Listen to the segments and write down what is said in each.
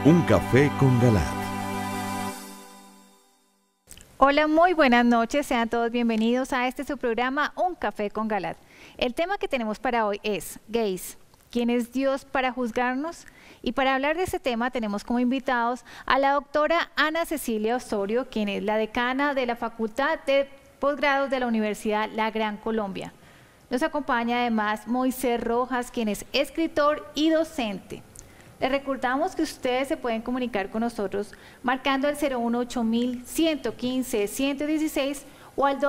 Un café con Galat. Hola, muy buenas noches. Sean todos bienvenidos a este su programa Un café con Galat. El tema que tenemos para hoy es gays. ¿Quién es Dios para juzgarnos? Y para hablar de este tema tenemos como invitados a la doctora Ana Cecilia Osorio, quien es la decana de la Facultad de Posgrados de la Universidad La Gran Colombia. Nos acompaña además Moisés Rojas, quien es escritor y docente. Les recordamos que ustedes se pueden comunicar con nosotros marcando el 018-115-116 o al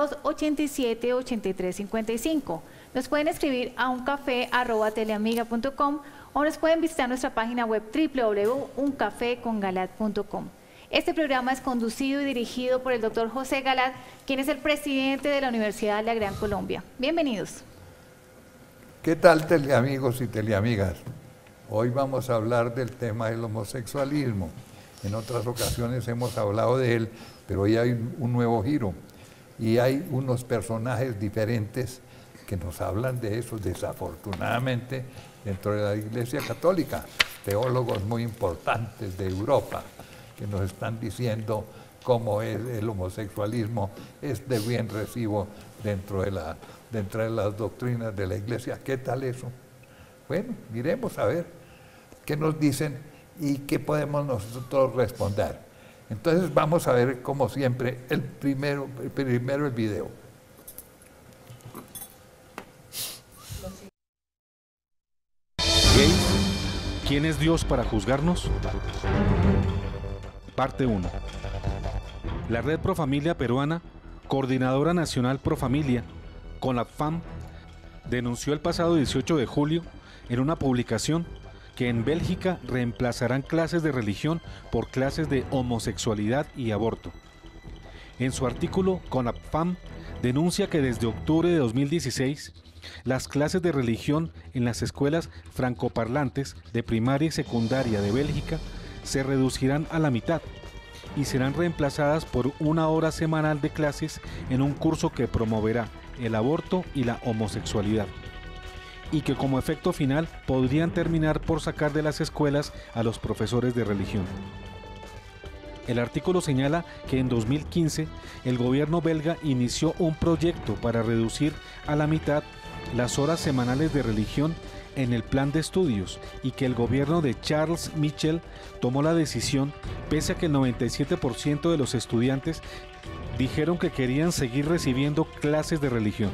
287-8355. Nos pueden escribir a uncafé@teleamiga.com o nos pueden visitar nuestra página web www.uncafecongalat.com. Este programa es conducido y dirigido por el doctor José Galat, quien es el presidente de la Universidad La Gran Colombia. Bienvenidos. ¿Qué tal, teleamigos y teleamigas? Hoy vamos a hablar del tema del homosexualismo. En otras ocasiones hemos hablado de él, pero hoy hay un nuevo giro. Y hay unos personajes diferentes que nos hablan de eso, desafortunadamente, dentro de la Iglesia Católica. Teólogos muy importantes de Europa que nos están diciendo cómo es el homosexualismo, es de bien recibo dentro de las doctrinas de la Iglesia. ¿Qué tal eso? Bueno, miremos a ver qué nos dicen y qué podemos nosotros responder. Entonces vamos a ver, como siempre, primero el video. ¿Gays? ¿Quién es Dios para juzgarnos? Parte 1. La Red Pro Familia Peruana, Coordinadora Nacional Pro Familia, CONAPFAM, denunció el pasado 18 de julio en una publicación que en Bélgica reemplazarán clases de religión por clases de homosexualidad y aborto. En su artículo, CONAPFAM denuncia que desde octubre de 2016, las clases de religión en las escuelas francoparlantes de primaria y secundaria de Bélgica se reducirán a la mitad y serán reemplazadas por una hora semanal de clases en un curso que promoverá el aborto y la homosexualidad, y que como efecto final podrían terminar por sacar de las escuelas a los profesores de religión. El artículo señala que en 2015 el gobierno belga inició un proyecto para reducir a la mitad las horas semanales de religión en el plan de estudios y que el gobierno de Charles Michel tomó la decisión pese a que el 97% de los estudiantes dijeron que querían seguir recibiendo clases de religión.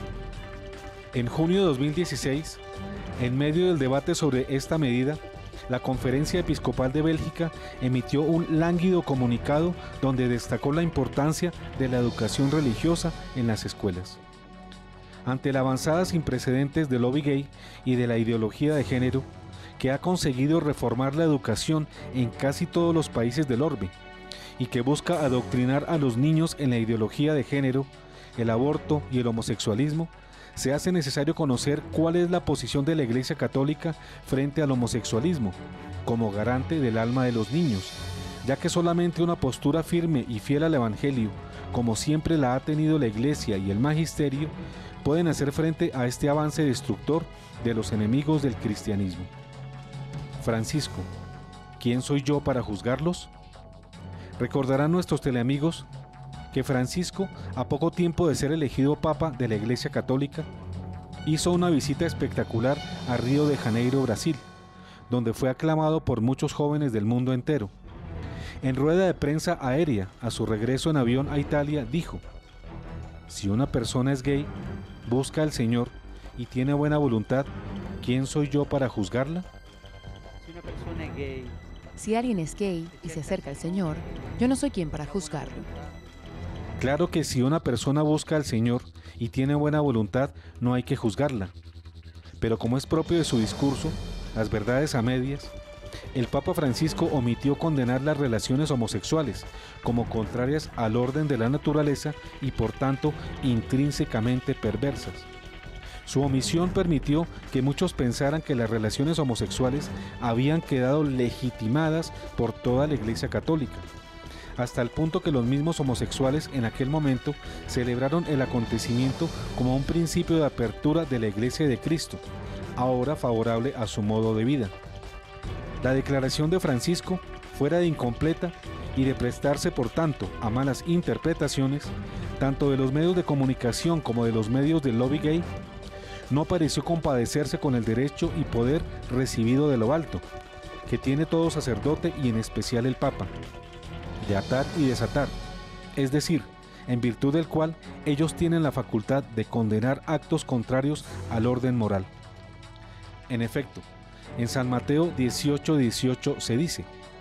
En junio de 2016, en medio del debate sobre esta medida, la Conferencia Episcopal de Bélgica emitió un lánguido comunicado donde destacó la importancia de la educación religiosa en las escuelas. Ante la avanzada sin precedentes del lobby gay y de la ideología de género, que ha conseguido reformar la educación en casi todos los países del orbe, y que busca adoctrinar a los niños en la ideología de género, el aborto y el homosexualismo, se hace necesario conocer cuál es la posición de la Iglesia Católica frente al homosexualismo, como garante del alma de los niños, ya que solamente una postura firme y fiel al Evangelio, como siempre la ha tenido la Iglesia y el Magisterio, pueden hacer frente a este avance destructor de los enemigos del cristianismo. Francisco, ¿quién soy yo para juzgarlos? Recordarán nuestros teleamigos que Francisco, a poco tiempo de ser elegido Papa de la Iglesia Católica, hizo una visita espectacular a Río de Janeiro, Brasil, donde fue aclamado por muchos jóvenes del mundo entero. En rueda de prensa aérea, a su regreso en avión a Italia, dijo: si una persona es gay, busca al Señor y tiene buena voluntad, ¿quién soy yo para juzgarla? Si una persona es gay, si alguien es gay y se acerca al Señor, yo no soy quien para juzgarlo. Claro que si una persona busca al Señor y tiene buena voluntad, no hay que juzgarla. Pero como es propio de su discurso, las verdades a medias, el Papa Francisco omitió condenar las relaciones homosexuales como contrarias al orden de la naturaleza y por tanto intrínsecamente perversas. Su omisión permitió que muchos pensaran que las relaciones homosexuales habían quedado legitimadas por toda la Iglesia Católica, hasta el punto que los mismos homosexuales en aquel momento celebraron el acontecimiento como un principio de apertura de la Iglesia de Cristo, ahora favorable a su modo de vida. La declaración de Francisco fuera de incompleta y de prestarse por tanto a malas interpretaciones, tanto de los medios de comunicación como de los medios del lobby gay, no pareció compadecerse con el derecho y poder recibido de lo alto, que tiene todo sacerdote y en especial el Papa, de atar y desatar, es decir, en virtud del cual ellos tienen la facultad de condenar actos contrarios al orden moral. En efecto, en San Mateo 18:18 se dice: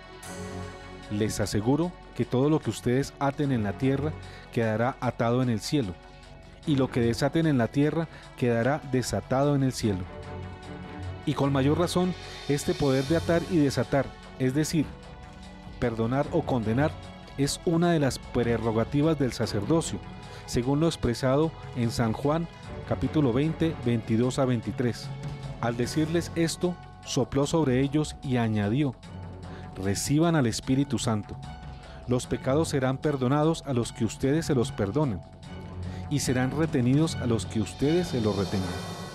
les aseguro que todo lo que ustedes aten en la tierra quedará atado en el cielo, y lo que desaten en la tierra quedará desatado en el cielo. Y con mayor razón, este poder de atar y desatar, es decir, perdonar o condenar, es una de las prerrogativas del sacerdocio, según lo expresado en San Juan, capítulo 20, 22 a 23. Al decirles esto, sopló sobre ellos y añadió: reciban al Espíritu Santo. Los pecados serán perdonados a los que ustedes se los perdonen, y serán retenidos a los que ustedes se los retengan.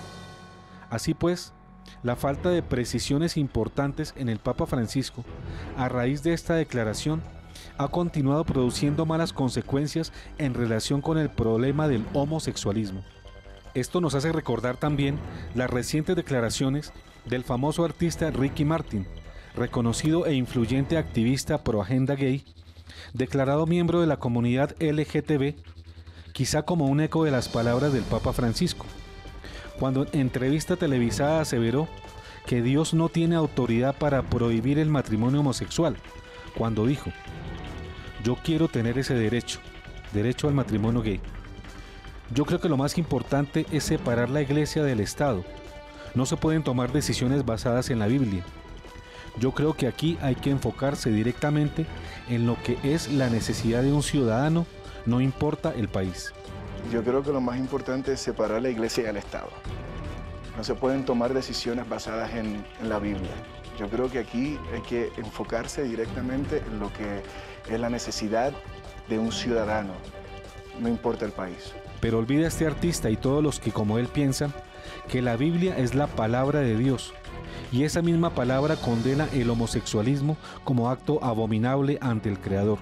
Así pues, la falta de precisiones importantes en el Papa Francisco, a raíz de esta declaración, ha continuado produciendo malas consecuencias en relación con el problema del homosexualismo. Esto nos hace recordar también las recientes declaraciones del famoso artista Ricky Martin, reconocido e influyente activista pro agenda gay, declarado miembro de la comunidad LGTB, quizá como un eco de las palabras del Papa Francisco, cuando en entrevista televisada aseveró que Dios no tiene autoridad para prohibir el matrimonio homosexual, cuando dijo: yo quiero tener ese derecho al matrimonio gay. Yo creo que lo más importante es separar la Iglesia del Estado. No se pueden tomar decisiones basadas en la Biblia. Yo creo que aquí hay que enfocarse directamente en lo que es la necesidad de un ciudadano, no importa el país. Yo creo que lo más importante es separar la Iglesia del Estado. No se pueden tomar decisiones basadas en la Biblia. Yo creo que aquí hay que enfocarse directamente en lo que es la necesidad de un ciudadano, no importa el país. Pero olvida este artista y todos los que como él piensan que la Biblia es la palabra de Dios, y esa misma palabra condena el homosexualismo como acto abominable ante el Creador.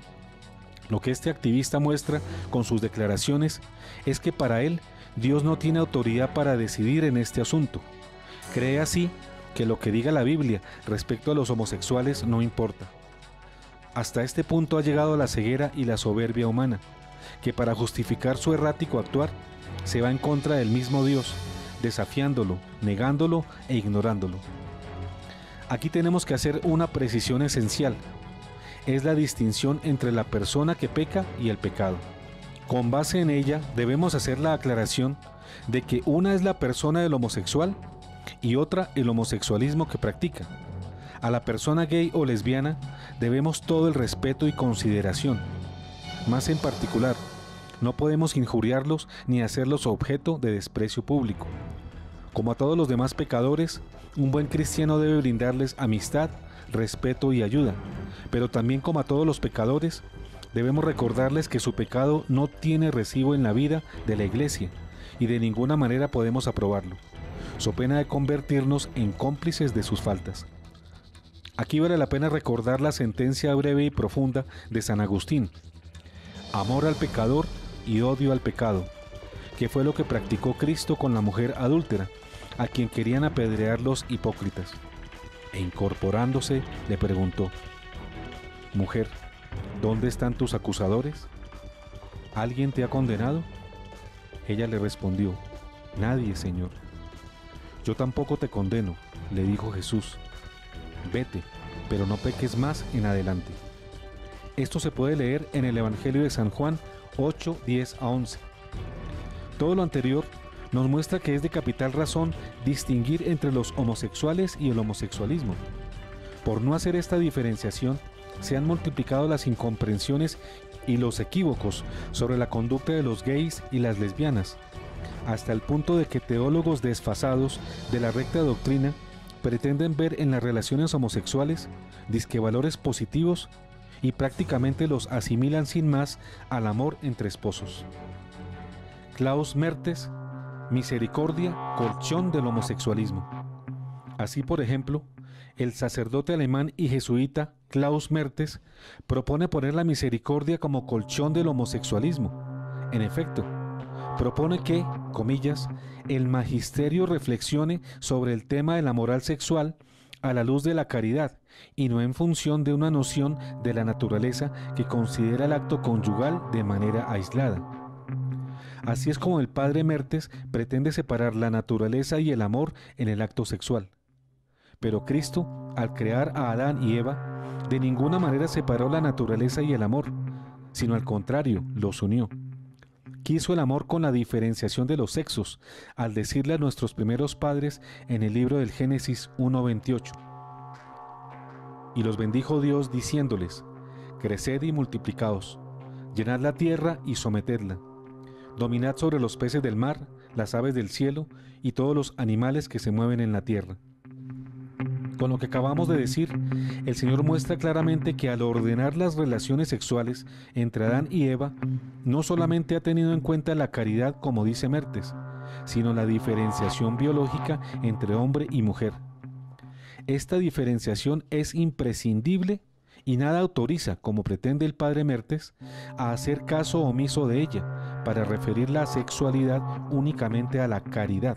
Lo que este activista muestra con sus declaraciones es que para él Dios no tiene autoridad para decidir en este asunto. Cree así que lo que diga la Biblia respecto a los homosexuales no importa. Hasta este punto ha llegado la ceguera y la soberbia humana, que para justificar su errático actuar se va en contra del mismo Dios, desafiándolo, negándolo e ignorándolo. Aquí tenemos que hacer una precisión esencial. Es la distinción entre la persona que peca y el pecado. Con base en ella debemos hacer la aclaración de que una es la persona del homosexual y otra el homosexualismo que practica. A la persona gay o lesbiana debemos todo el respeto y consideración. Más en particular, no podemos injuriarlos ni hacerlos objeto de desprecio público. Como a todos los demás pecadores, un buen cristiano debe brindarles amistad, respeto y ayuda, pero también como a todos los pecadores, debemos recordarles que su pecado no tiene recibo en la vida de la Iglesia y de ninguna manera podemos aprobarlo, so pena de convertirnos en cómplices de sus faltas. Aquí vale la pena recordar la sentencia breve y profunda de San Agustín: amor al pecador y odio al pecado, que fue lo que practicó Cristo con la mujer adúltera, a quien querían apedrear los hipócritas. E incorporándose, le preguntó: mujer, ¿dónde están tus acusadores? ¿Alguien te ha condenado? Ella le respondió: nadie, Señor. Yo tampoco te condeno, le dijo Jesús. Vete, pero no peques más en adelante. Esto se puede leer en el Evangelio de San Juan 8, 10 a 11. Todo lo anterior nos muestra que es de capital razón distinguir entre los homosexuales y el homosexualismo. Por no hacer esta diferenciación, se han multiplicado las incomprensiones y los equívocos sobre la conducta de los gays y las lesbianas, hasta el punto de que teólogos desfasados de la recta doctrina pretenden ver en las relaciones homosexuales disquevalores positivos y prácticamente los asimilan sin más al amor entre esposos. Klaus Mertes, Misericordia, colchón del homosexualismo. Así, por ejemplo, el sacerdote alemán y jesuita Klaus Mertes propone poner la misericordia como colchón del homosexualismo. En efecto, propone que, comillas, el magisterio reflexione sobre el tema de la moral sexual a la luz de la caridad y no en función de una noción de la naturaleza que considera el acto conyugal de manera aislada. Así es como el padre Mertes pretende separar la naturaleza y el amor en el acto sexual. Pero Cristo, al crear a Adán y Eva, de ninguna manera separó la naturaleza y el amor, sino al contrario, los unió. Quiso el amor con la diferenciación de los sexos, al decirle a nuestros primeros padres en el libro del Génesis 1:28. Y los bendijo Dios diciéndoles: creced y multiplicaos, llenad la tierra y sometedla, dominad sobre los peces del mar, las aves del cielo y todos los animales que se mueven en la tierra. Con lo que acabamos de decir, el Señor muestra claramente que al ordenar las relaciones sexuales entre Adán y Eva, no solamente ha tenido en cuenta la caridad, como dice Mertes, sino la diferenciación biológica entre hombre y mujer. Esta diferenciación es imprescindible y nada autoriza, como pretende el padre Mertes, a hacer caso omiso de ella, para referir la sexualidad únicamente a la caridad.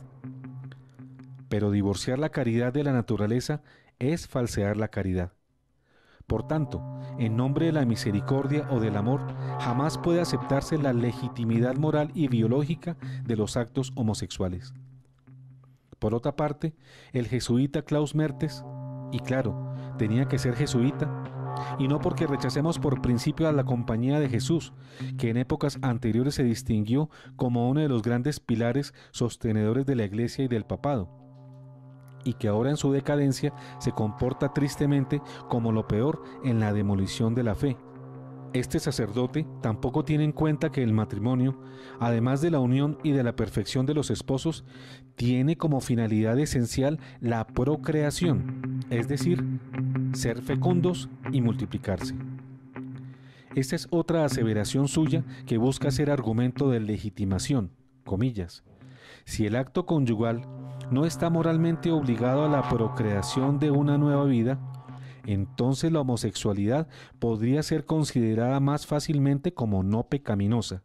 Pero divorciar la caridad de la naturaleza es falsear la caridad. Por tanto, en nombre de la misericordia o del amor, jamás puede aceptarse la legitimidad moral y biológica de los actos homosexuales. Por otra parte, el jesuita Klaus Mertes, y claro, tenía que ser jesuita, y no porque rechacemos por principio a la Compañía de Jesús, que en épocas anteriores se distinguió como uno de los grandes pilares sostenedores de la Iglesia y del papado, y que ahora en su decadencia se comporta tristemente como lo peor en la demolición de la fe. Este sacerdote tampoco tiene en cuenta que el matrimonio, además de la unión y de la perfección de los esposos, tiene como finalidad esencial la procreación, es decir, ser fecundos y multiplicarse. Esta es otra aseveración suya que busca ser argumento de legitimación, comillas. Si el acto conyugal no está moralmente obligado a la procreación de una nueva vida, entonces la homosexualidad podría ser considerada más fácilmente como no pecaminosa.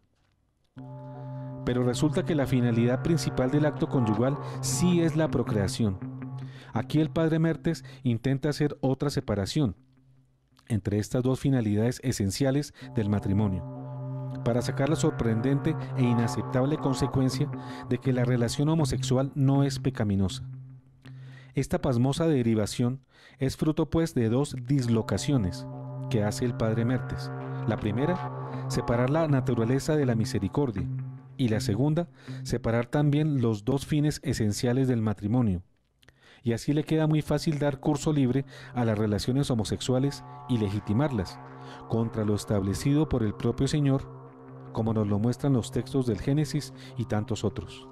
Pero resulta que la finalidad principal del acto conyugal sí es la procreación. Aquí el padre Mertes intenta hacer otra separación entre estas dos finalidades esenciales del matrimonio, para sacar la sorprendente e inaceptable consecuencia de que la relación homosexual no es pecaminosa. Esta pasmosa derivación es fruto pues de dos dislocaciones que hace el padre Mertes. La primera, separar la naturaleza de la misericordia, y la segunda, separar también los dos fines esenciales del matrimonio. Y así le queda muy fácil dar curso libre a las relaciones homosexuales y legitimarlas, contra lo establecido por el propio Señor, como nos lo muestran los textos del Génesis y tantos otros.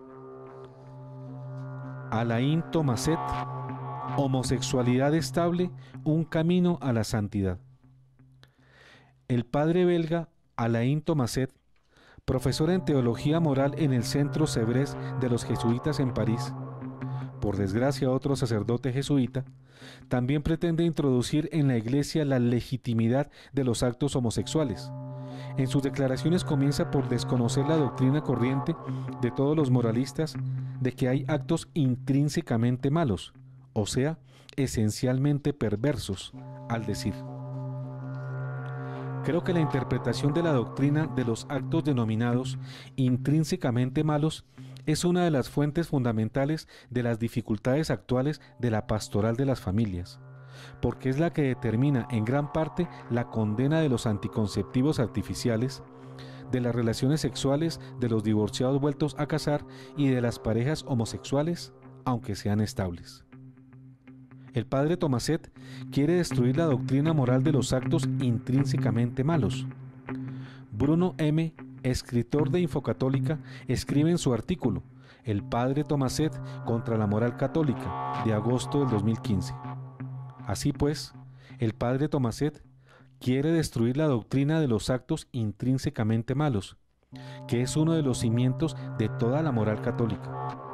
Alain Thomaset, homosexualidad estable, un camino a la santidad. El padre belga Alain Thomaset, profesor en teología moral en el Centro Sèvres de los jesuitas en París, por desgracia otro sacerdote jesuita, también pretende introducir en la Iglesia la legitimidad de los actos homosexuales. En sus declaraciones comienza por desconocer la doctrina corriente de todos los moralistas de que hay actos intrínsecamente malos, o sea, esencialmente perversos, al decir: creo que la interpretación de la doctrina de los actos denominados intrínsecamente malos es una de las fuentes fundamentales de las dificultades actuales de la pastoral de las familias, porque es la que determina en gran parte la condena de los anticonceptivos artificiales, de las relaciones sexuales de los divorciados vueltos a casar y de las parejas homosexuales, aunque sean estables. El padre Thomaset quiere destruir la doctrina moral de los actos intrínsecamente malos. Bruno M., escritor de Infocatólica, escribe en su artículo El padre Thomaset contra la moral católica, de agosto del 2015. Así pues, el padre Thomaset quiere destruir la doctrina de los actos intrínsecamente malos, que es uno de los cimientos de toda la moral católica.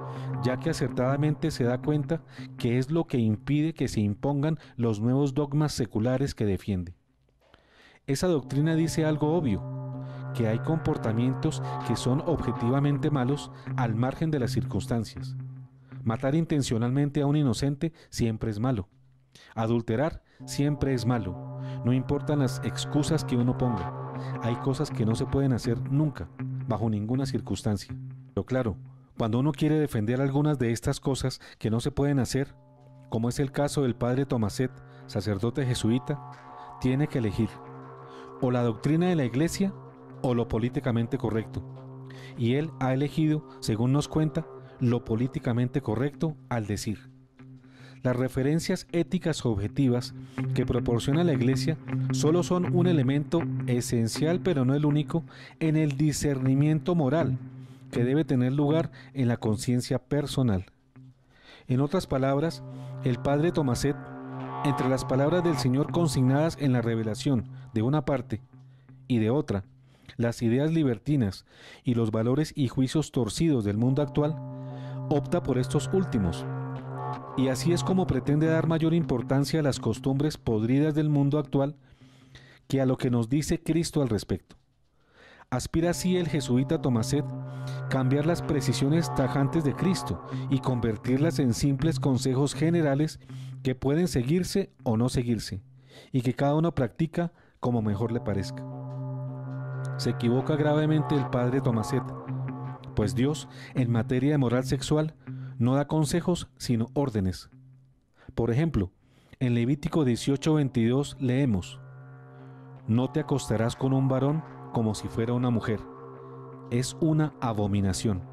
ya que acertadamente se da cuenta que es lo que impide que se impongan los nuevos dogmas seculares que defiende. Esa doctrina dice algo obvio, que hay comportamientos que son objetivamente malos al margen de las circunstancias. Matar intencionalmente a un inocente siempre es malo. Adulterar siempre es malo. No importan las excusas que uno ponga. Hay cosas que no se pueden hacer nunca, bajo ninguna circunstancia. Pero claro, cuando uno quiere defender algunas de estas cosas que no se pueden hacer, como es el caso del padre Tomaset, sacerdote jesuita, tiene que elegir o la doctrina de la Iglesia o lo políticamente correcto. Y él ha elegido, según nos cuenta, lo políticamente correcto al decir: las referencias éticas objetivas que proporciona la Iglesia solo son un elemento esencial, pero no el único, en el discernimiento moral que debe tener lugar en la conciencia personal. En otras palabras, el padre Tomaset, entre las palabras del Señor consignadas en la revelación de una parte y de otra, las ideas libertinas y los valores y juicios torcidos del mundo actual, opta por estos últimos. Y así es como pretende dar mayor importancia a las costumbres podridas del mundo actual que a lo que nos dice Cristo al respecto. Aspira así el jesuita Tomaset cambiar las precisiones tajantes de Cristo y convertirlas en simples consejos generales que pueden seguirse o no seguirse, y que cada uno practica como mejor le parezca. Se equivoca gravemente el padre Tomaset, pues Dios, en materia de moral sexual, no da consejos sino órdenes. Por ejemplo, en Levítico 18:22 leemos: no te acostarás con un varón como si fuera una mujer, es una abominación.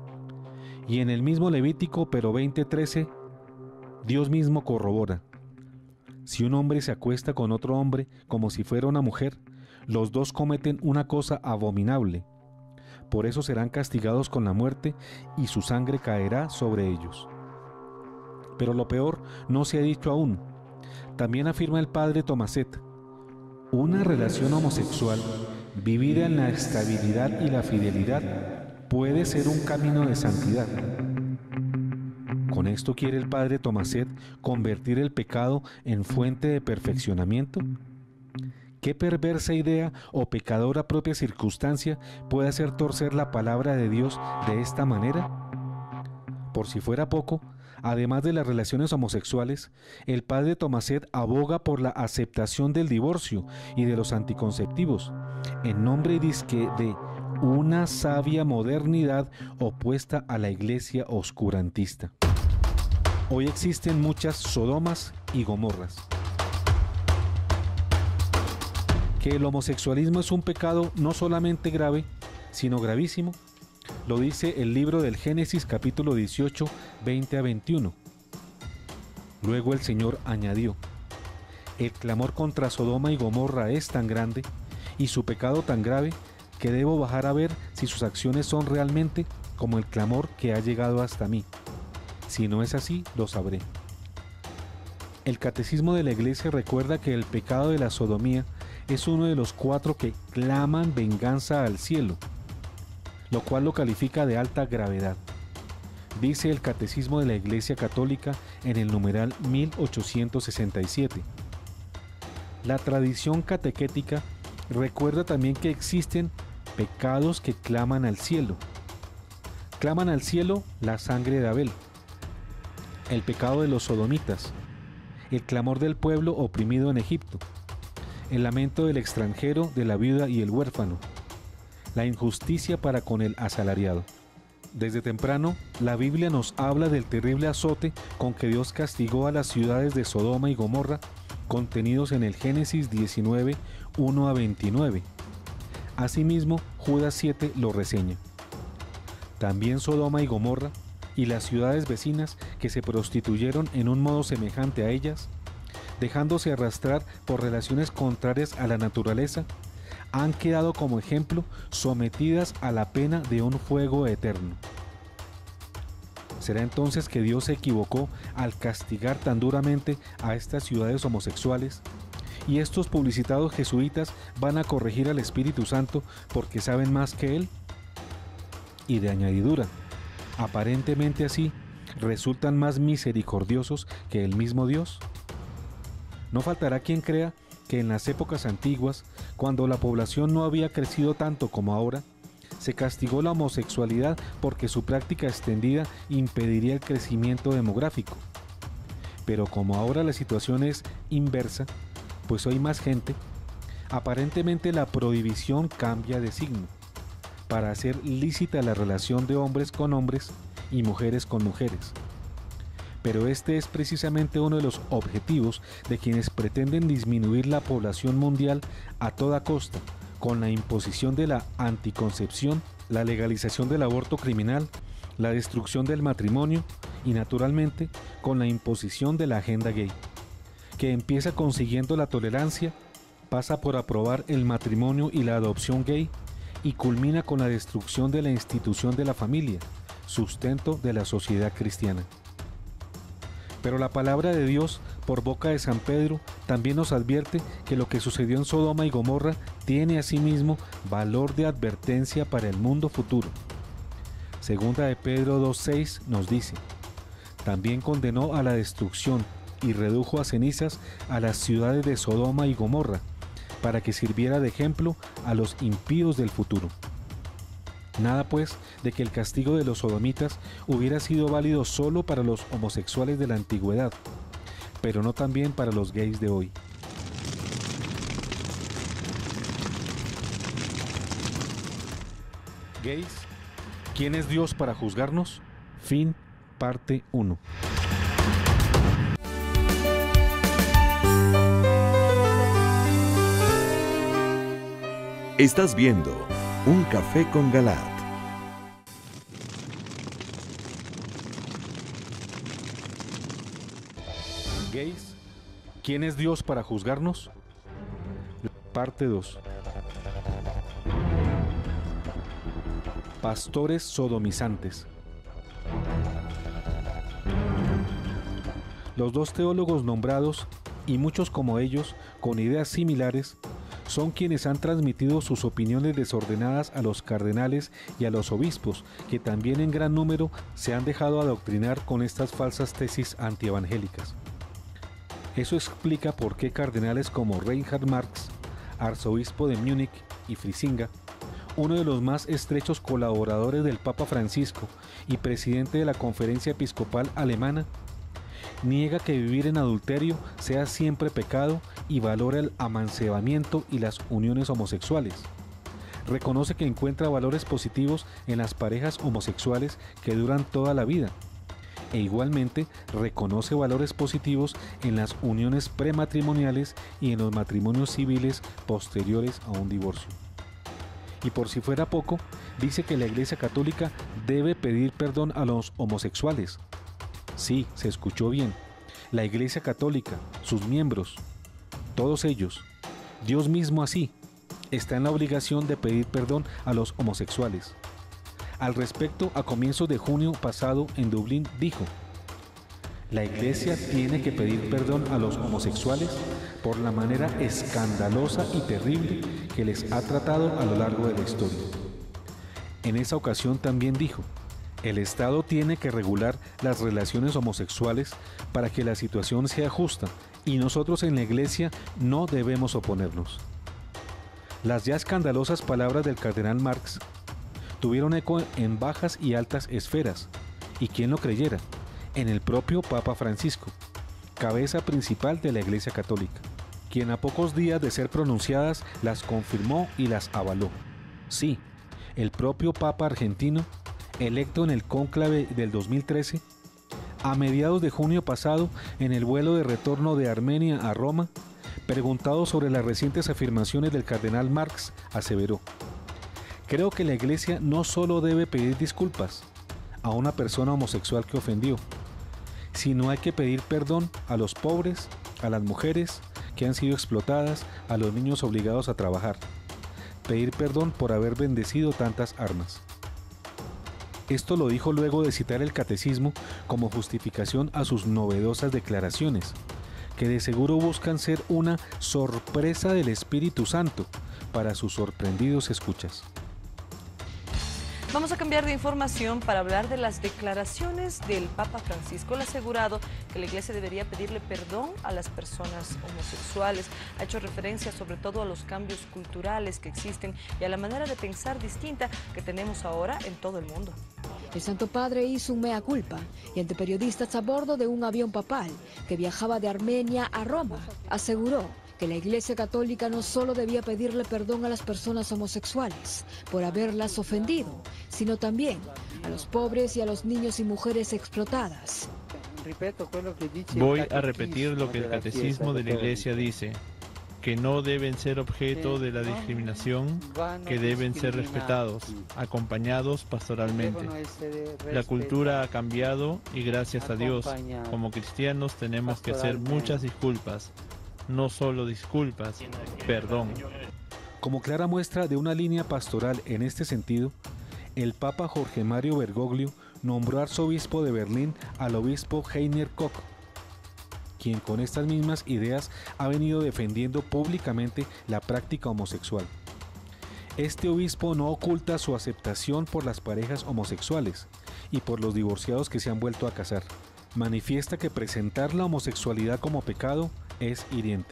Y en el mismo Levítico, pero 20:13, Dios mismo corrobora: si un hombre se acuesta con otro hombre como si fuera una mujer, los dos cometen una cosa abominable. Por eso serán castigados con la muerte y su sangre caerá sobre ellos. Pero lo peor no se ha dicho aún. También afirma el padre Tomaset: una relación homosexual vivida en la estabilidad y la fidelidad puede ser un camino de santidad. ¿Con esto quiere el padre Tomaset convertir el pecado en fuente de perfeccionamiento? ¿Qué perversa idea o pecadora propia circunstancia puede hacer torcer la palabra de Dios de esta manera? Por si fuera poco, además de las relaciones homosexuales, el padre Tomaset aboga por la aceptación del divorcio y de los anticonceptivos, en nombre dizque de una sabia modernidad opuesta a la iglesia oscurantista. Hoy existen muchas Sodomas y Gomorras. Que el homosexualismo es un pecado no solamente grave, sino gravísimo, lo dice el libro del Génesis capítulo 18, 20 a 21. Luego el Señor añadió: el clamor contra Sodoma y Gomorra es tan grande y su pecado tan grave que debo bajar a ver si sus acciones son realmente como el clamor que ha llegado hasta mí. Si no es así, lo sabré. El Catecismo de la Iglesia recuerda que el pecado de la sodomía es uno de los 4 que claman venganza al cielo, lo cual lo califica de alta gravedad. Dice el Catecismo de la Iglesia Católica en el numeral 1867. La tradición catequética recuerda también que existen pecados que claman al cielo. Claman al cielo la sangre de Abel, el pecado de los sodomitas, el clamor del pueblo oprimido en Egipto, el lamento del extranjero, de la viuda y el huérfano, la injusticia para con el asalariado. Desde temprano, la Biblia nos habla del terrible azote con que Dios castigó a las ciudades de Sodoma y Gomorra, contenidos en el Génesis 19, 1 a 29. Asimismo, Judas 7 lo reseña. También Sodoma y Gomorra y las ciudades vecinas que se prostituyeron en un modo semejante a ellas, dejándose arrastrar por relaciones contrarias a la naturaleza, han quedado como ejemplo sometidas a la pena de un fuego eterno. ¿Será entonces que Dios se equivocó al castigar tan duramente a estas ciudades homosexuales? ¿Y estos publicitados jesuitas van a corregir al Espíritu Santo porque saben más que Él? Y de añadidura, aparentemente así, resultan más misericordiosos que el mismo Dios? No faltará quien crea que en las épocas antiguas, cuando la población no había crecido tanto como ahora, se castigó la homosexualidad porque su práctica extendida impediría el crecimiento demográfico. Pero como ahora la situación es inversa, pues hay más gente, aparentemente la prohibición cambia de signo, para hacer lícita la relación de hombres con hombres y mujeres con mujeres. Pero este es precisamente uno de los objetivos de quienes pretenden disminuir la población mundial a toda costa, con la imposición de la anticoncepción, la legalización del aborto criminal, la destrucción del matrimonio y, naturalmente, con la imposición de la agenda gay, que empieza consiguiendo la tolerancia, pasa por aprobar el matrimonio y la adopción gay y culmina con la destrucción de la institución de la familia, sustento de la sociedad cristiana. Pero la palabra de Dios, por boca de San Pedro, también nos advierte que lo que sucedió en Sodoma y Gomorra tiene asimismo valor de advertencia para el mundo futuro. Segunda de Pedro 2:6 nos dice: también condenó a la destrucción y redujo a cenizas a las ciudades de Sodoma y Gomorra, para que sirviera de ejemplo a los impíos del futuro. Nada pues de que el castigo de los sodomitas hubiera sido válido solo para los homosexuales de la antigüedad, pero no también para los gays de hoy. Gays, ¿quién es Dios para juzgarnos? Fin, parte 1. Estás viendo Un Café con Galat. Gays, ¿quién es Dios para juzgarnos? Parte 2. Pastores sodomizantes. Los dos teólogos nombrados, y muchos como ellos, con ideas similares, son quienes han transmitido sus opiniones desordenadas a los cardenales y a los obispos, que también en gran número se han dejado adoctrinar con estas falsas tesis antievangélicas. Eso explica por qué cardenales como Reinhard Marx, arzobispo de Múnich y Frisinga, uno de los más estrechos colaboradores del Papa Francisco y presidente de la Conferencia Episcopal Alemana, niega que vivir en adulterio sea siempre pecado y valora el amancebamiento y las uniones homosexuales. Reconoce que encuentra valores positivos en las parejas homosexuales que duran toda la vida, e igualmente reconoce valores positivos en las uniones prematrimoniales y en los matrimonios civiles posteriores a un divorcio. Y por si fuera poco, dice que la Iglesia Católica debe pedir perdón a los homosexuales. Sí, se escuchó bien. La Iglesia Católica, sus miembros, todos ellos, Dios mismo así, está en la obligación de pedir perdón a los homosexuales. Al respecto, a comienzos de junio pasado en Dublín dijo: la Iglesia tiene que pedir perdón a los homosexuales por la manera escandalosa y terrible que les ha tratado a lo largo de la historia. En esa ocasión también dijo: el Estado tiene que regular las relaciones homosexuales para que la situación sea justa, y nosotros en la Iglesia no debemos oponernos. Las ya escandalosas palabras del cardenal Marx tuvieron eco en bajas y altas esferas, y quien lo creyera, en el propio Papa Francisco, cabeza principal de la Iglesia Católica, quien a pocos días de ser pronunciadas las confirmó y las avaló. Sí, el propio Papa argentino, electo en el cónclave del 2013, a mediados de junio pasado, en el vuelo de retorno de Armenia a Roma, preguntado sobre las recientes afirmaciones del cardenal Marx, aseveró: creo que la Iglesia no solo debe pedir disculpas a una persona homosexual que ofendió, sino hay que pedir perdón a los pobres, a las mujeres que han sido explotadas, a los niños obligados a trabajar. Pedir perdón por haber bendecido tantas armas. Esto lo dijo luego de citar el catecismo como justificación a sus novedosas declaraciones, que de seguro buscan ser una sorpresa del Espíritu Santo para sus sorprendidos escuchas. Vamos a cambiar de información para hablar de las declaraciones del Papa Francisco. Él ha asegurado que la Iglesia debería pedirle perdón a las personas homosexuales. Ha hecho referencia sobre todo a los cambios culturales que existen y a la manera de pensar distinta que tenemos ahora en todo el mundo. El Santo Padre hizo un mea culpa y ante periodistas a bordo de un avión papal que viajaba de Armenia a Roma, aseguró que la Iglesia Católica no solo debía pedirle perdón a las personas homosexuales por haberlas ofendido, sino también a los pobres y a los niños y mujeres explotadas. Voy a repetir lo que el Catecismo de la Iglesia dice, que no deben ser objeto de la discriminación, que deben ser respetados, acompañados pastoralmente. La cultura ha cambiado y gracias a Dios, como cristianos tenemos que hacer muchas disculpas, no solo disculpas, perdón. Como clara muestra de una línea pastoral en este sentido, el Papa Jorge Mario Bergoglio nombró arzobispo de Berlín al obispo Heiner Koch, quien con estas mismas ideas ha venido defendiendo públicamente la práctica homosexual. Este obispo no oculta su aceptación por las parejas homosexuales y por los divorciados que se han vuelto a casar. Manifiesta que presentar la homosexualidad como pecado es hiriente.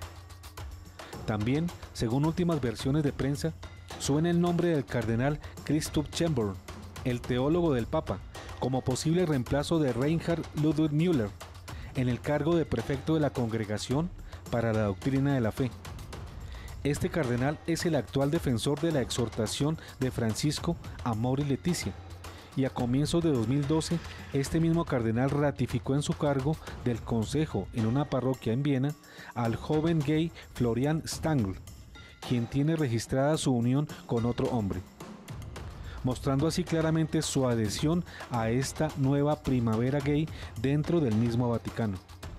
También, según últimas versiones de prensa, suena el nombre del cardenal Christoph Schemborn, el teólogo del Papa, como posible reemplazo de Reinhard Ludwig Müller, en el cargo de prefecto de la Congregación para la Doctrina de la Fe. Este cardenal es el actual defensor de la exhortación de Francisco Amor y Leticia, y a comienzos de 2012 este mismo cardenal ratificó en su cargo del consejo en una parroquia en Viena al joven gay Florian Stangl, quien tiene registrada su unión con otro hombre, mostrando así claramente su adhesión a esta nueva primavera gay dentro del mismo Vaticano.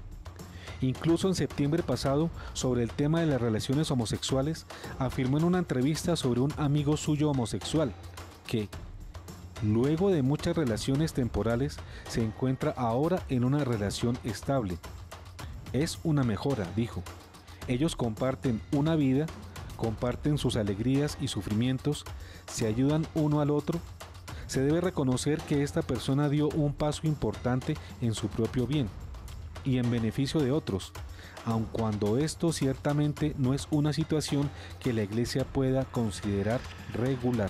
Incluso en septiembre pasado, sobre el tema de las relaciones homosexuales, afirmó en una entrevista sobre un amigo suyo homosexual que, luego de muchas relaciones temporales, se encuentra ahora en una relación estable. Es una mejora, dijo. Ellos comparten una vida, comparten sus alegrías y sufrimientos, se ayudan uno al otro. Se debe reconocer que esta persona dio un paso importante en su propio bien y en beneficio de otros, aun cuando esto ciertamente no es una situación que la Iglesia pueda considerar regular.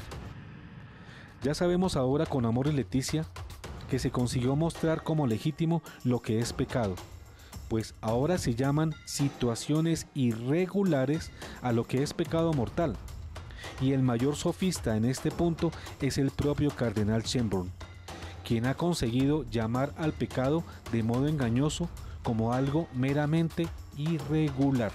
Ya sabemos ahora con Amor y Leticia que se consiguió mostrar como legítimo lo que es pecado, pues ahora se llaman situaciones irregulares a lo que es pecado mortal, y el mayor sofista en este punto es el propio cardenal Schemborn, quien ha conseguido llamar al pecado de modo engañoso como algo meramente irregular.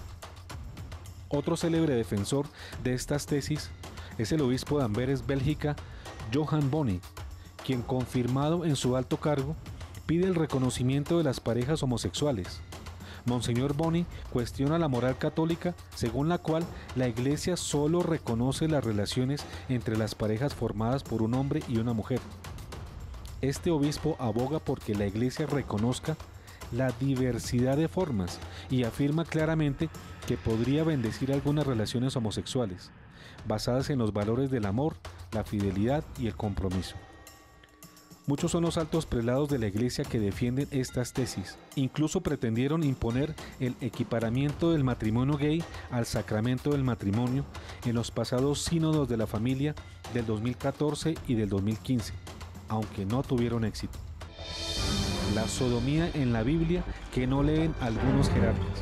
Otro célebre defensor de estas tesis es el obispo de Amberes, Bélgica, Johan Boni, quien, confirmado en su alto cargo, pide el reconocimiento de las parejas homosexuales. Monseñor Boni cuestiona la moral católica según la cual la Iglesia solo reconoce las relaciones entre las parejas formadas por un hombre y una mujer. Este obispo aboga porque la Iglesia reconozca la diversidad de formas y afirma claramente que podría bendecir algunas relaciones homosexuales, basadas en los valores del amor, la fidelidad y el compromiso. Muchos son los altos prelados de la Iglesia que defienden estas tesis. Incluso pretendieron imponer el equiparamiento del matrimonio gay al sacramento del matrimonio en los pasados sínodos de la familia del 2014 y del 2015, aunque no tuvieron éxito. La sodomía en la Biblia que no leen algunos jerarcas.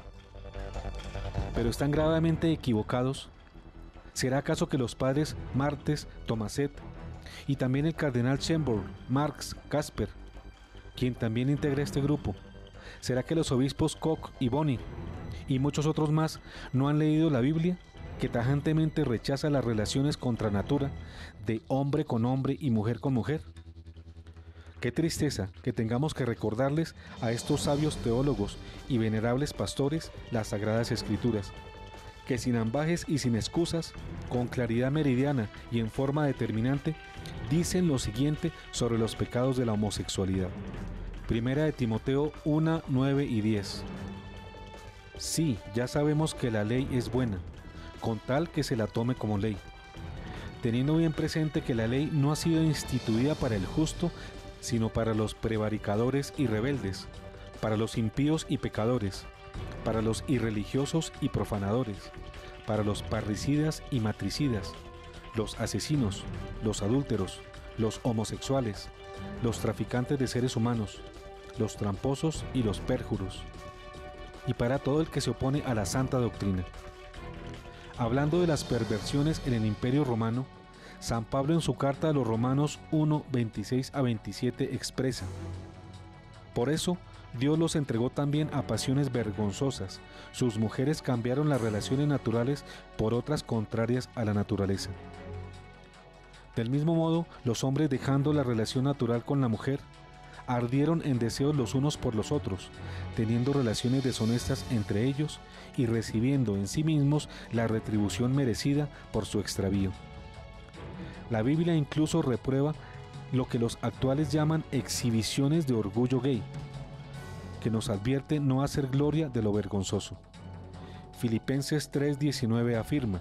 Pero están gravemente equivocados. ¿Será acaso que los padres Martes, Tomaset y también el cardenal Schemborn, Marx, Casper, quien también integra este grupo, será que los obispos Koch y Boni y muchos otros más no han leído la Biblia, que tajantemente rechaza las relaciones contra natura de hombre con hombre y mujer con mujer? Qué tristeza que tengamos que recordarles a estos sabios teólogos y venerables pastores las Sagradas Escrituras, que sin ambajes y sin excusas, con claridad meridiana y en forma determinante, dicen lo siguiente sobre los pecados de la homosexualidad. Primera de Timoteo 1, 9 y 10. Sí, ya sabemos que la ley es buena, con tal que se la tome como ley. teniendo bien presente que la ley no ha sido instituida para el justo, sino para los prevaricadores y rebeldes, para los impíos y pecadores, para los irreligiosos y profanadores, para los parricidas y matricidas, los asesinos, los adúlteros, los homosexuales, los traficantes de seres humanos, los tramposos y los pérjuros, y para todo el que se opone a la santa doctrina. Hablando de las perversiones en el Imperio Romano, San Pablo en su carta a los Romanos 1, 26 a 27 expresa: por eso, Dios los entregó también a pasiones vergonzosas. Sus mujeres cambiaron las relaciones naturales por otras contrarias a la naturaleza. Del mismo modo, los hombres, dejando la relación natural con la mujer, ardieron en deseos los unos por los otros, teniendo relaciones deshonestas entre ellos y recibiendo en sí mismos la retribución merecida por su extravío. La Biblia incluso reprueba lo que los actuales llaman exhibiciones de orgullo gay, que nos advierte no hacer gloria de lo vergonzoso. Filipenses 3:19 afirma: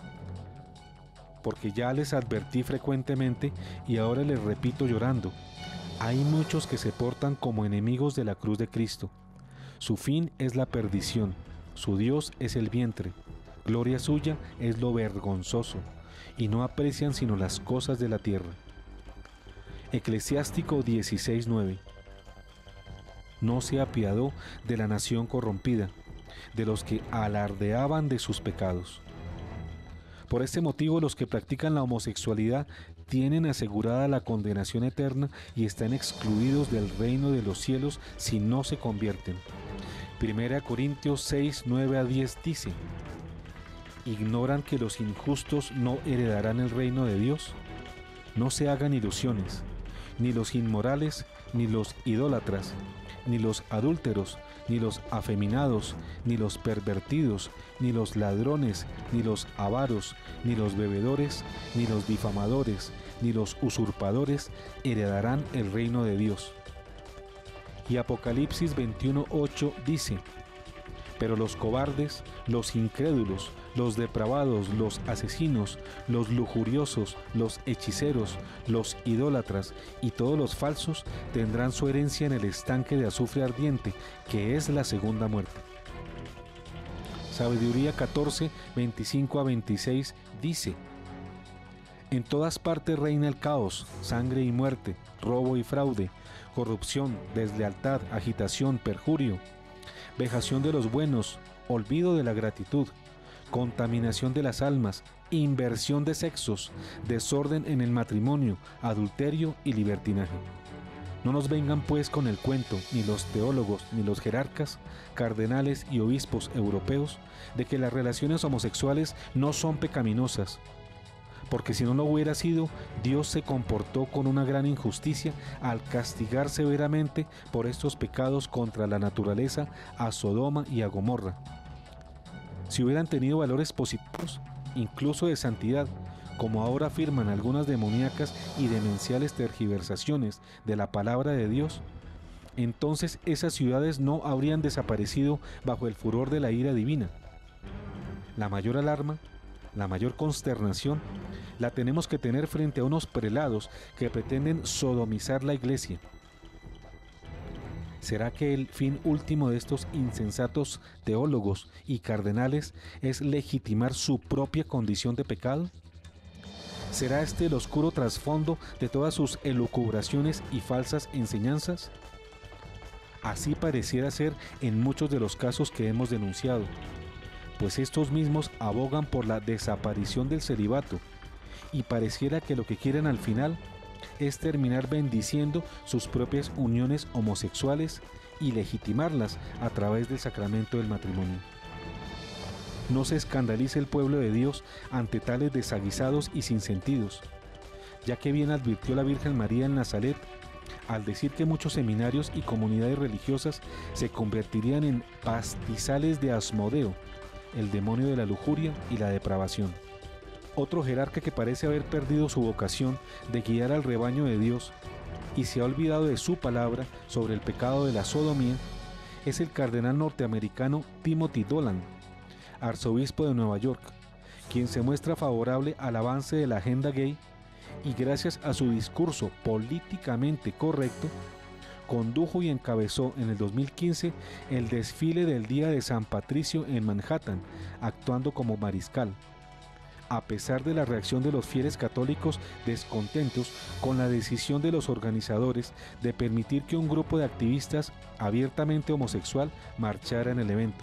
porque ya les advertí frecuentemente y ahora les repito llorando, hay muchos que se portan como enemigos de la cruz de Cristo. Su fin es la perdición, su Dios es el vientre, gloria suya es lo vergonzoso, y no aprecian sino las cosas de la tierra. Eclesiástico 16:9. No se apiadó de la nación corrompida, de los que alardeaban de sus pecados. Por este motivo, los que practican la homosexualidad tienen asegurada la condenación eterna y están excluidos del reino de los cielos si no se convierten. 1 Corintios 6, 9 a 10 dice: ¿ignoran que los injustos no heredarán el reino de Dios? No se hagan ilusiones, ni los inmorales, ni los idólatras, ni los adúlteros, ni los afeminados, ni los pervertidos, ni los ladrones, ni los avaros, ni los bebedores, ni los difamadores, ni los usurpadores heredarán el reino de Dios. Y Apocalipsis 21:8 dice: pero los cobardes, los incrédulos, los depravados, los asesinos, los lujuriosos, los hechiceros, los idólatras y todos los falsos tendrán su herencia en el estanque de azufre ardiente, que es la segunda muerte. Sabiduría 14, 25 a 26 dice: en todas partes reina el caos, sangre y muerte, robo y fraude, corrupción, deslealtad, agitación, perjurio, vejación de los buenos, olvido de la gratitud, contaminación de las almas, inversión de sexos, desorden en el matrimonio, adulterio y libertinaje. No nos vengan pues con el cuento, ni los teólogos, ni los jerarcas, cardenales y obispos europeos, de que las relaciones homosexuales no son pecaminosas, porque si no lo hubiera sido, Dios se comportó con una gran injusticia al castigar severamente por estos pecados contra la naturaleza a Sodoma y a Gomorra. Si hubieran tenido valores positivos, incluso de santidad, como ahora afirman algunas demoníacas y demenciales tergiversaciones de la palabra de Dios, entonces esas ciudades no habrían desaparecido bajo el furor de la ira divina. La mayor alarma, la mayor consternación, la tenemos que tener frente a unos prelados que pretenden sodomizar la iglesia. ¿Será que el fin último de estos insensatos teólogos y cardenales es legitimar su propia condición de pecado? ¿Será este el oscuro trasfondo de todas sus elucubraciones y falsas enseñanzas? Así pareciera ser en muchos de los casos que hemos denunciado, pues estos mismos abogan por la desaparición del celibato, y pareciera que lo que quieren al final es terminar bendiciendo sus propias uniones homosexuales y legitimarlas a través del sacramento del matrimonio. No se escandalice el pueblo de Dios ante tales desaguisados y sinsentidos, ya que bien advirtió la Virgen María en Nazaret al decir que muchos seminarios y comunidades religiosas se convertirían en pastizales de Asmodeo, el demonio de la lujuria y la depravación. Otro jerarca que parece haber perdido su vocación de guiar al rebaño de Dios y se ha olvidado de su palabra sobre el pecado de la sodomía es el cardenal norteamericano Timothy Dolan, arzobispo de Nueva York, quien se muestra favorable al avance de la agenda gay y gracias a su discurso políticamente correcto, condujo y encabezó en el 2015 el desfile del Día de San Patricio en Manhattan, actuando como mariscal. A pesar de la reacción de los fieles católicos descontentos con la decisión de los organizadores de permitir que un grupo de activistas abiertamente homosexual marchara en el evento.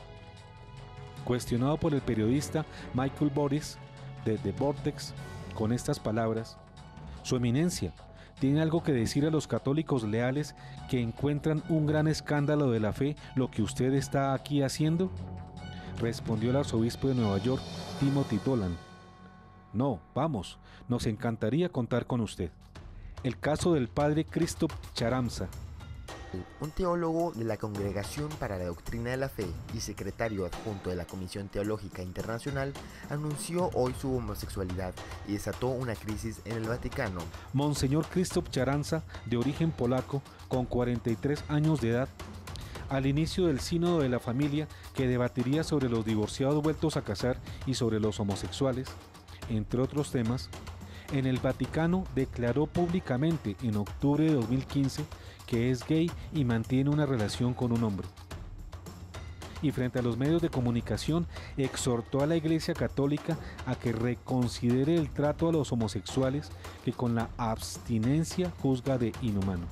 Cuestionado por el periodista Michael Boris de The Vortex con estas palabras, Su Eminencia, ¿tiene algo que decir a los católicos leales que encuentran un gran escándalo de la fe lo que usted está aquí haciendo? Respondió el arzobispo de Nueva York, Timothy Dolan. No, vamos, nos encantaría contar con usted. El caso del padre Christoph Charamsa. Un teólogo de la Congregación para la Doctrina de la Fe y secretario adjunto de la Comisión Teológica Internacional anunció hoy su homosexualidad y desató una crisis en el Vaticano. Monseñor Christoph Charamsa, de origen polaco, con 43 años de edad, al inicio del Sínodo de la Familia que debatiría sobre los divorciados vueltos a casar y sobre los homosexuales, entre otros temas, en el Vaticano declaró públicamente en octubre de 2015 que es gay y mantiene una relación con un hombre. Y frente a los medios de comunicación exhortó a la Iglesia Católica a que reconsidere el trato a los homosexuales que con la abstinencia juzga de inhumano.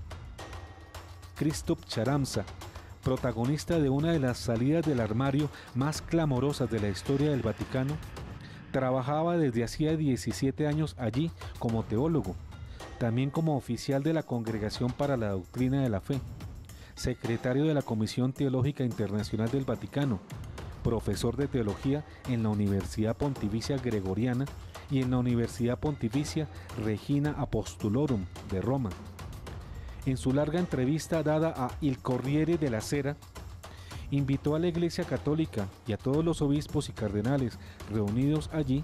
Christoph Charamsa, protagonista de una de las salidas del armario más clamorosas de la historia del Vaticano, trabajaba desde hacía 17 años allí como teólogo, también como oficial de la Congregación para la Doctrina de la Fe, secretario de la Comisión Teológica Internacional del Vaticano, profesor de teología en la Universidad Pontificia Gregoriana y en la Universidad Pontificia Regina Apostolorum de Roma. En su larga entrevista dada a Il Corriere della Sera, invitó a la Iglesia Católica y a todos los obispos y cardenales reunidos allí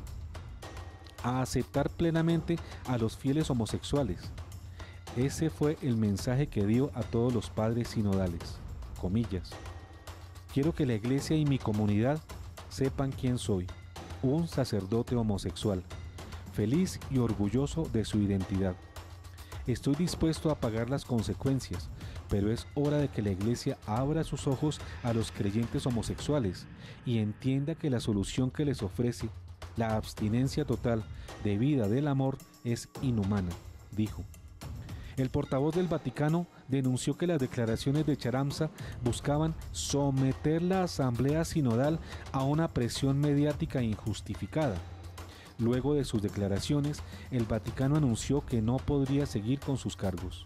a aceptar plenamente a los fieles homosexuales. Ese fue el mensaje que dio a todos los padres sinodales. Comillas. Quiero que la Iglesia y mi comunidad sepan quién soy, un sacerdote homosexual, feliz y orgulloso de su identidad. Estoy dispuesto a pagar las consecuencias, pero es hora de que la Iglesia abra sus ojos a los creyentes homosexuales y entienda que la solución que les ofrece, la abstinencia total de vida del amor, es inhumana, dijo. El portavoz del Vaticano denunció que las declaraciones de Charamsa buscaban someter la Asamblea Sinodal a una presión mediática injustificada. Luego de sus declaraciones, el Vaticano anunció que no podría seguir con sus cargos.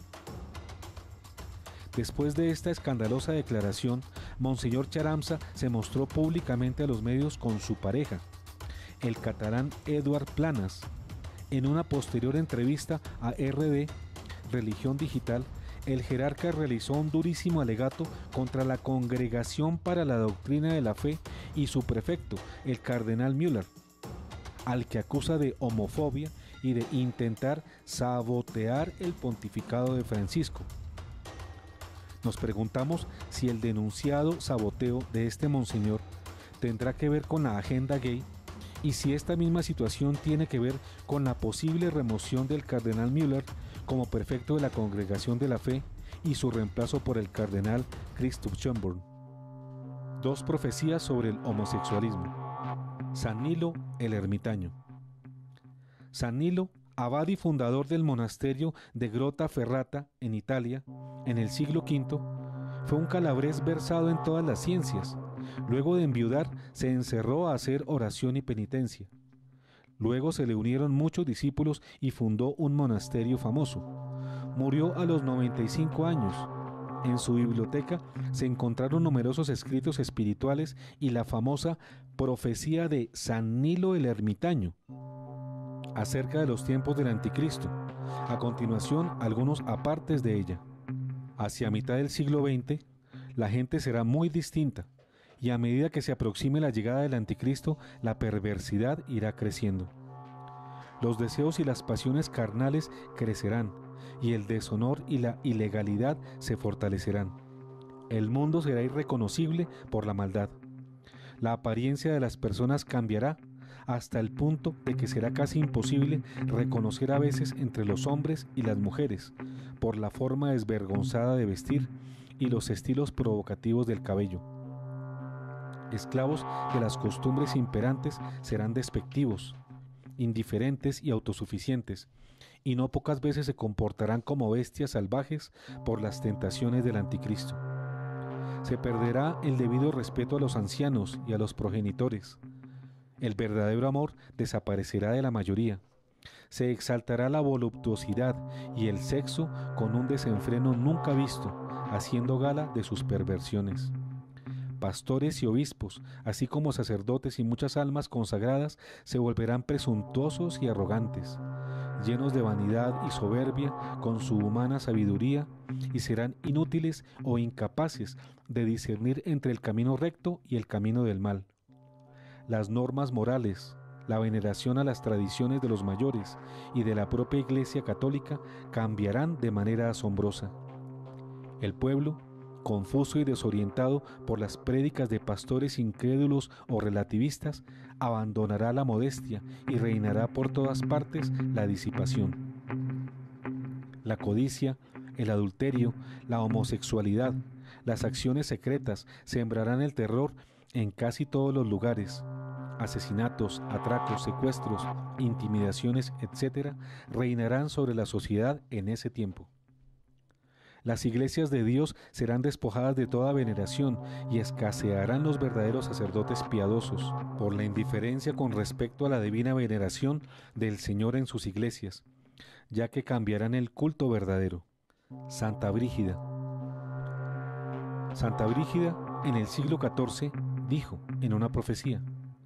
Después de esta escandalosa declaración, Monseñor Charamsa se mostró públicamente a los medios con su pareja, el catalán Eduard Planas. En una posterior entrevista a RD, Religión Digital, el jerarca realizó un durísimo alegato contra la Congregación para la Doctrina de la Fe y su prefecto, el cardenal Müller, al que acusa de homofobia y de intentar sabotear el pontificado de Francisco. Nos preguntamos si el denunciado saboteo de este monseñor tendrá que ver con la agenda gay y si esta misma situación tiene que ver con la posible remoción del cardenal Müller como prefecto de la Congregación de la Fe y su reemplazo por el cardenal Christoph Schönborn. Dos profecías sobre el homosexualismo. San Nilo el Ermitaño. San Nilo, abad y fundador del monasterio de Grotta Ferrata en Italia, en el siglo V, fue un calabrés versado en todas las ciencias. Luego de enviudar, se encerró a hacer oración y penitencia. Luego se le unieron muchos discípulos y fundó un monasterio famoso. Murió a los 95 años. En su biblioteca se encontraron numerosos escritos espirituales y la famosa profecía de San Nilo el Ermitaño, acerca de los tiempos del Anticristo. A continuación, algunos apartes de ella. Hacia mitad del siglo XX, la gente será muy distinta, y a medida que se aproxime la llegada del Anticristo, la perversidad irá creciendo. Los deseos y las pasiones carnales crecerán, y el deshonor y la ilegalidad se fortalecerán. El mundo será irreconocible por la maldad. La apariencia de las personas cambiará, hasta el punto de que será casi imposible reconocer a veces entre los hombres y las mujeres, por la forma desvergonzada de vestir y los estilos provocativos del cabello. Esclavos de las costumbres imperantes serán despectivos, indiferentes y autosuficientes, y no pocas veces se comportarán como bestias salvajes por las tentaciones del anticristo. Se perderá el debido respeto a los ancianos y a los progenitores. El verdadero amor desaparecerá de la mayoría. Se exaltará la voluptuosidad y el sexo con un desenfreno nunca visto, haciendo gala de sus perversiones. Pastores y obispos, así como sacerdotes y muchas almas consagradas, se volverán presuntuosos y arrogantes, llenos de vanidad y soberbia con su humana sabiduría, y serán inútiles o incapaces de discernir entre el camino recto y el camino del mal. Las normas morales, la veneración a las tradiciones de los mayores y de la propia Iglesia católica cambiarán de manera asombrosa. El pueblo, confuso y desorientado por las prédicas de pastores incrédulos o relativistas, abandonará la modestia y reinará por todas partes la disipación. La codicia, el adulterio, la homosexualidad, las acciones secretas sembrarán el terror en casi todos los lugares. Asesinatos, atracos, secuestros, intimidaciones, etc., reinarán sobre la sociedad en ese tiempo. Las iglesias de Dios serán despojadas de toda veneración y escasearán los verdaderos sacerdotes piadosos por la indiferencia con respecto a la divina veneración del Señor en sus iglesias, ya que cambiarán el culto verdadero. Santa Brígida. Santa Brígida en el siglo XIV dijo en una profecía: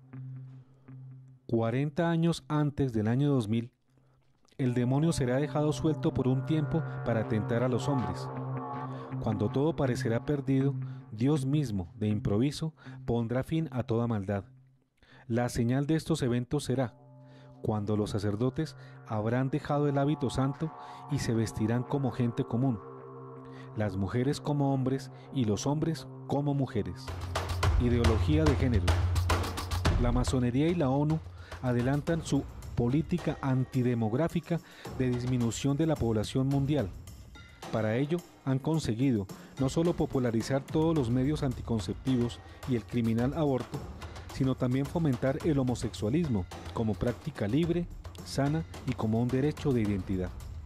40 años antes del año 2000, el demonio será dejado suelto por un tiempo para tentar a los hombres. Cuando todo parecerá perdido, Dios mismo, de improviso, pondrá fin a toda maldad. La señal de estos eventos será cuando los sacerdotes habrán dejado el hábito santo y se vestirán como gente común, las mujeres como hombres y los hombres como mujeres. Ideología de género. La masonería y la ONU adelantan su política antidemográfica de disminución de la población mundial. Para ello han conseguido no solo popularizar todos los medios anticonceptivos y el criminal aborto, sino también fomentar el homosexualismo como práctica libre, sana y como un derecho de identidad.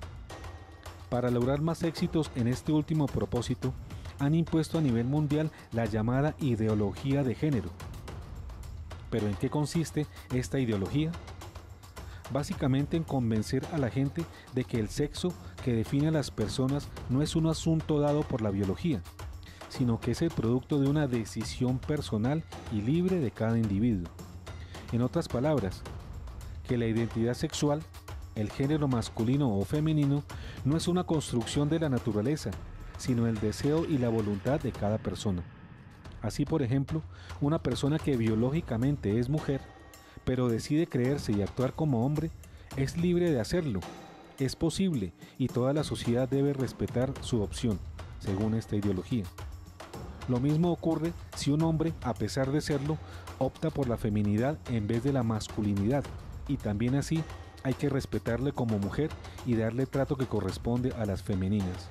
Para lograr más éxitos en este último propósito, han impuesto a nivel mundial la llamada ideología de género. ¿Pero en qué consiste esta ideología? Básicamente en convencer a la gente de que el sexo que define a las personas no es un asunto dado por la biología, sino que es el producto de una decisión personal y libre de cada individuo. En otras palabras, que la identidad sexual, el género masculino o femenino, no es una construcción de la naturaleza, sino el deseo y la voluntad de cada persona. Así, por ejemplo, una persona que biológicamente es mujer, pero decide creerse y actuar como hombre, es libre de hacerlo. Es posible y toda la sociedad debe respetar su opción, según esta ideología. Lo mismo ocurre si un hombre, a pesar de serlo, opta por la feminidad en vez de la masculinidad, y también así hay que respetarle como mujer y darle el trato que corresponde a las femeninas.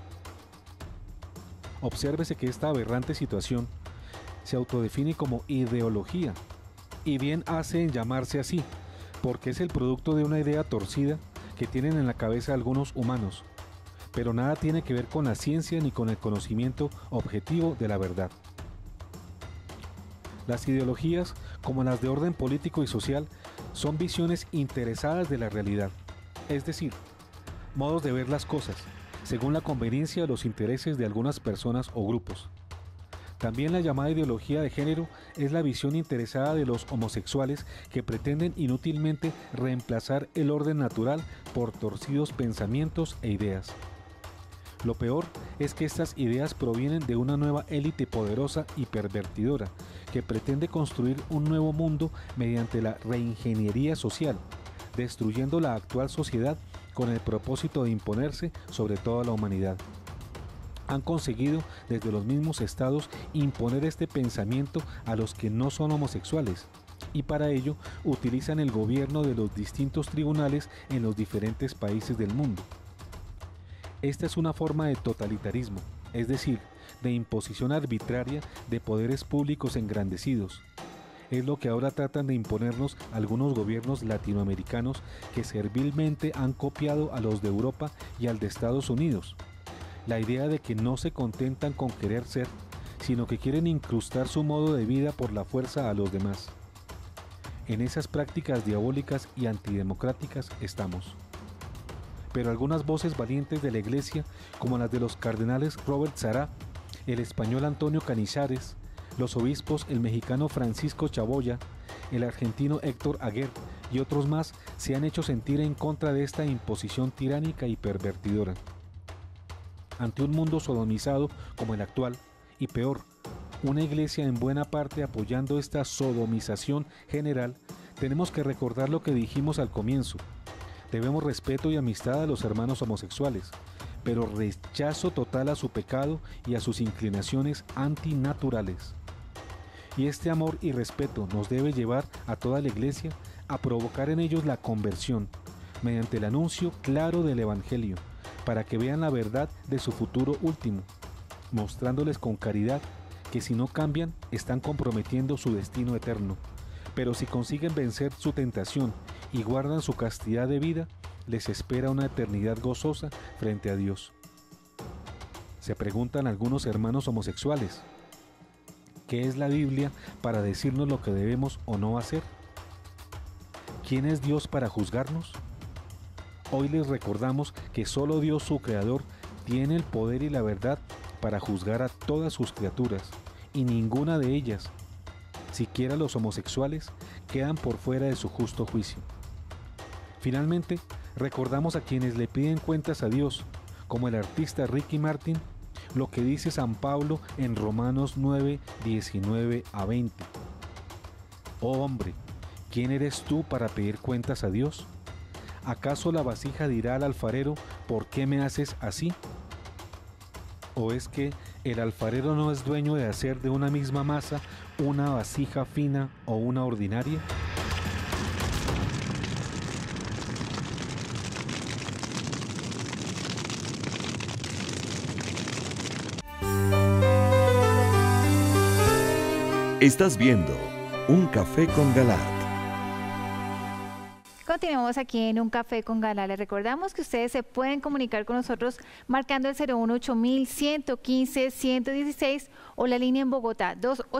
Obsérvese que esta aberrante situación se autodefine como ideología, y bien hace en llamarse así, porque es el producto de una idea torcida que tienen en la cabeza algunos humanos, pero nada tiene que ver con la ciencia ni con el conocimiento objetivo de la verdad. Las ideologías, como las de orden político y social, son visiones interesadas de la realidad, es decir, modos de ver las cosas, según la conveniencia de los intereses de algunas personas o grupos. También la llamada ideología de género es la visión interesada de los homosexuales que pretenden inútilmente reemplazar el orden natural por torcidos pensamientos e ideas. Lo peor es que estas ideas provienen de una nueva élite poderosa y pervertidora que pretende construir un nuevo mundo mediante la reingeniería social, destruyendo la actual sociedad con el propósito de imponerse sobre toda la humanidad. Han conseguido desde los mismos estados imponer este pensamiento a los que no son homosexuales, y para ello utilizan el gobierno de los distintos tribunales en los diferentes países del mundo. Esta es una forma de totalitarismo, es decir, de imposición arbitraria de poderes públicos engrandecidos. Es lo que ahora tratan de imponernos algunos gobiernos latinoamericanos que servilmente han copiado a los de Europa y al de Estados Unidos. La idea de que no se contentan con querer ser, sino que quieren incrustar su modo de vida por la fuerza a los demás. En esas prácticas diabólicas y antidemocráticas estamos. Pero algunas voces valientes de la Iglesia, como las de los cardenales Robert Sará, el español Antonio Canizares, los obispos el mexicano Francisco Chaboya, el argentino Héctor Aguer y otros más, se han hecho sentir en contra de esta imposición tiránica y pervertidora. Ante un mundo sodomizado como el actual, y peor, una iglesia en buena parte apoyando esta sodomización general, tenemos que recordar lo que dijimos al comienzo. Debemos respeto y amistad a los hermanos homosexuales, pero rechazo total a su pecado y a sus inclinaciones antinaturales. Y este amor y respeto nos debe llevar a toda la iglesia a provocar en ellos la conversión, mediante el anuncio claro del Evangelio, para que vean la verdad de su futuro último, mostrándoles con caridad que si no cambian están comprometiendo su destino eterno, pero si consiguen vencer su tentación y guardan su castidad de vida, les espera una eternidad gozosa frente a Dios. Se preguntan algunos hermanos homosexuales, ¿qué es la Biblia para decirnos lo que debemos o no hacer? ¿Quién es Dios para juzgarnos? Hoy les recordamos que solo Dios, su Creador, tiene el poder y la verdad para juzgar a todas sus criaturas, y ninguna de ellas, siquiera los homosexuales, quedan por fuera de su justo juicio. Finalmente, recordamos a quienes le piden cuentas a Dios, como el artista Ricky Martin, lo que dice San Pablo en Romanos 9, 19 a 20. Oh hombre, ¿quién eres tú para pedir cuentas a Dios? ¿Acaso la vasija dirá al alfarero, ¿por qué me haces así? ¿O es que el alfarero no es dueño de hacer de una misma masa una vasija fina o una ordinaria? Estás viendo Un Café con Galat. Continuamos aquí en Un Café con Galat. Les recordamos que ustedes se pueden comunicar con nosotros marcando el 018-115-116 o la línea en Bogotá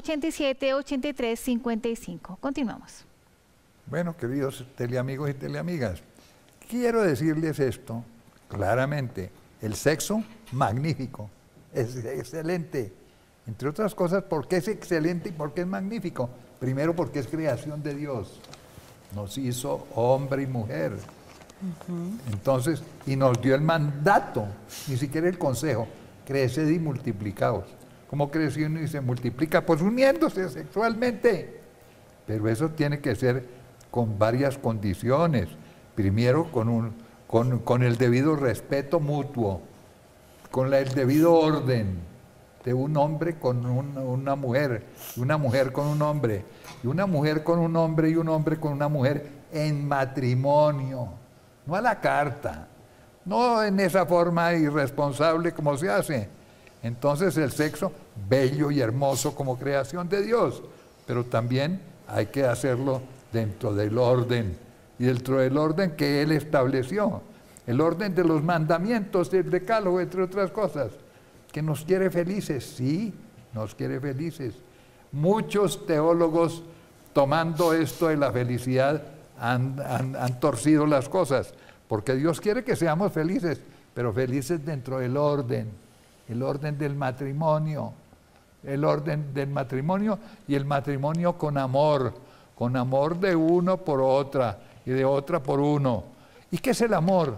287-8355. Continuamos. Bueno, queridos teleamigos y teleamigas, quiero decirles esto claramente. El sexo, magnífico, es excelente. Entre otras cosas, ¿por qué es excelente y por qué es magnífico? Primero, porque es creación de Dios. Nos hizo hombre y mujer. Entonces, y nos dio el mandato, ni siquiera el consejo, creced y multiplicaos. ¿Cómo crece uno y se multiplica? Pues uniéndose sexualmente. Pero eso tiene que ser con varias condiciones. Primero, con el debido respeto mutuo, con el debido orden de un hombre con una mujer, una mujer con un hombre, y una mujer con un hombre y un hombre con una mujer en matrimonio, no a la carta, no en esa forma irresponsable como se hace. Entonces el sexo, bello y hermoso como creación de Dios, pero también hay que hacerlo dentro del orden, y dentro del orden que Él estableció, el orden de los mandamientos del decálogo, entre otras cosas. Que nos quiere felices, sí, nos quiere felices. Muchos teólogos, tomando esto de la felicidad, han torcido las cosas, porque Dios quiere que seamos felices, pero felices dentro del orden, el orden del matrimonio, el orden del matrimonio y el matrimonio con amor de uno por otra y de otra por uno. ¿Y qué es el amor?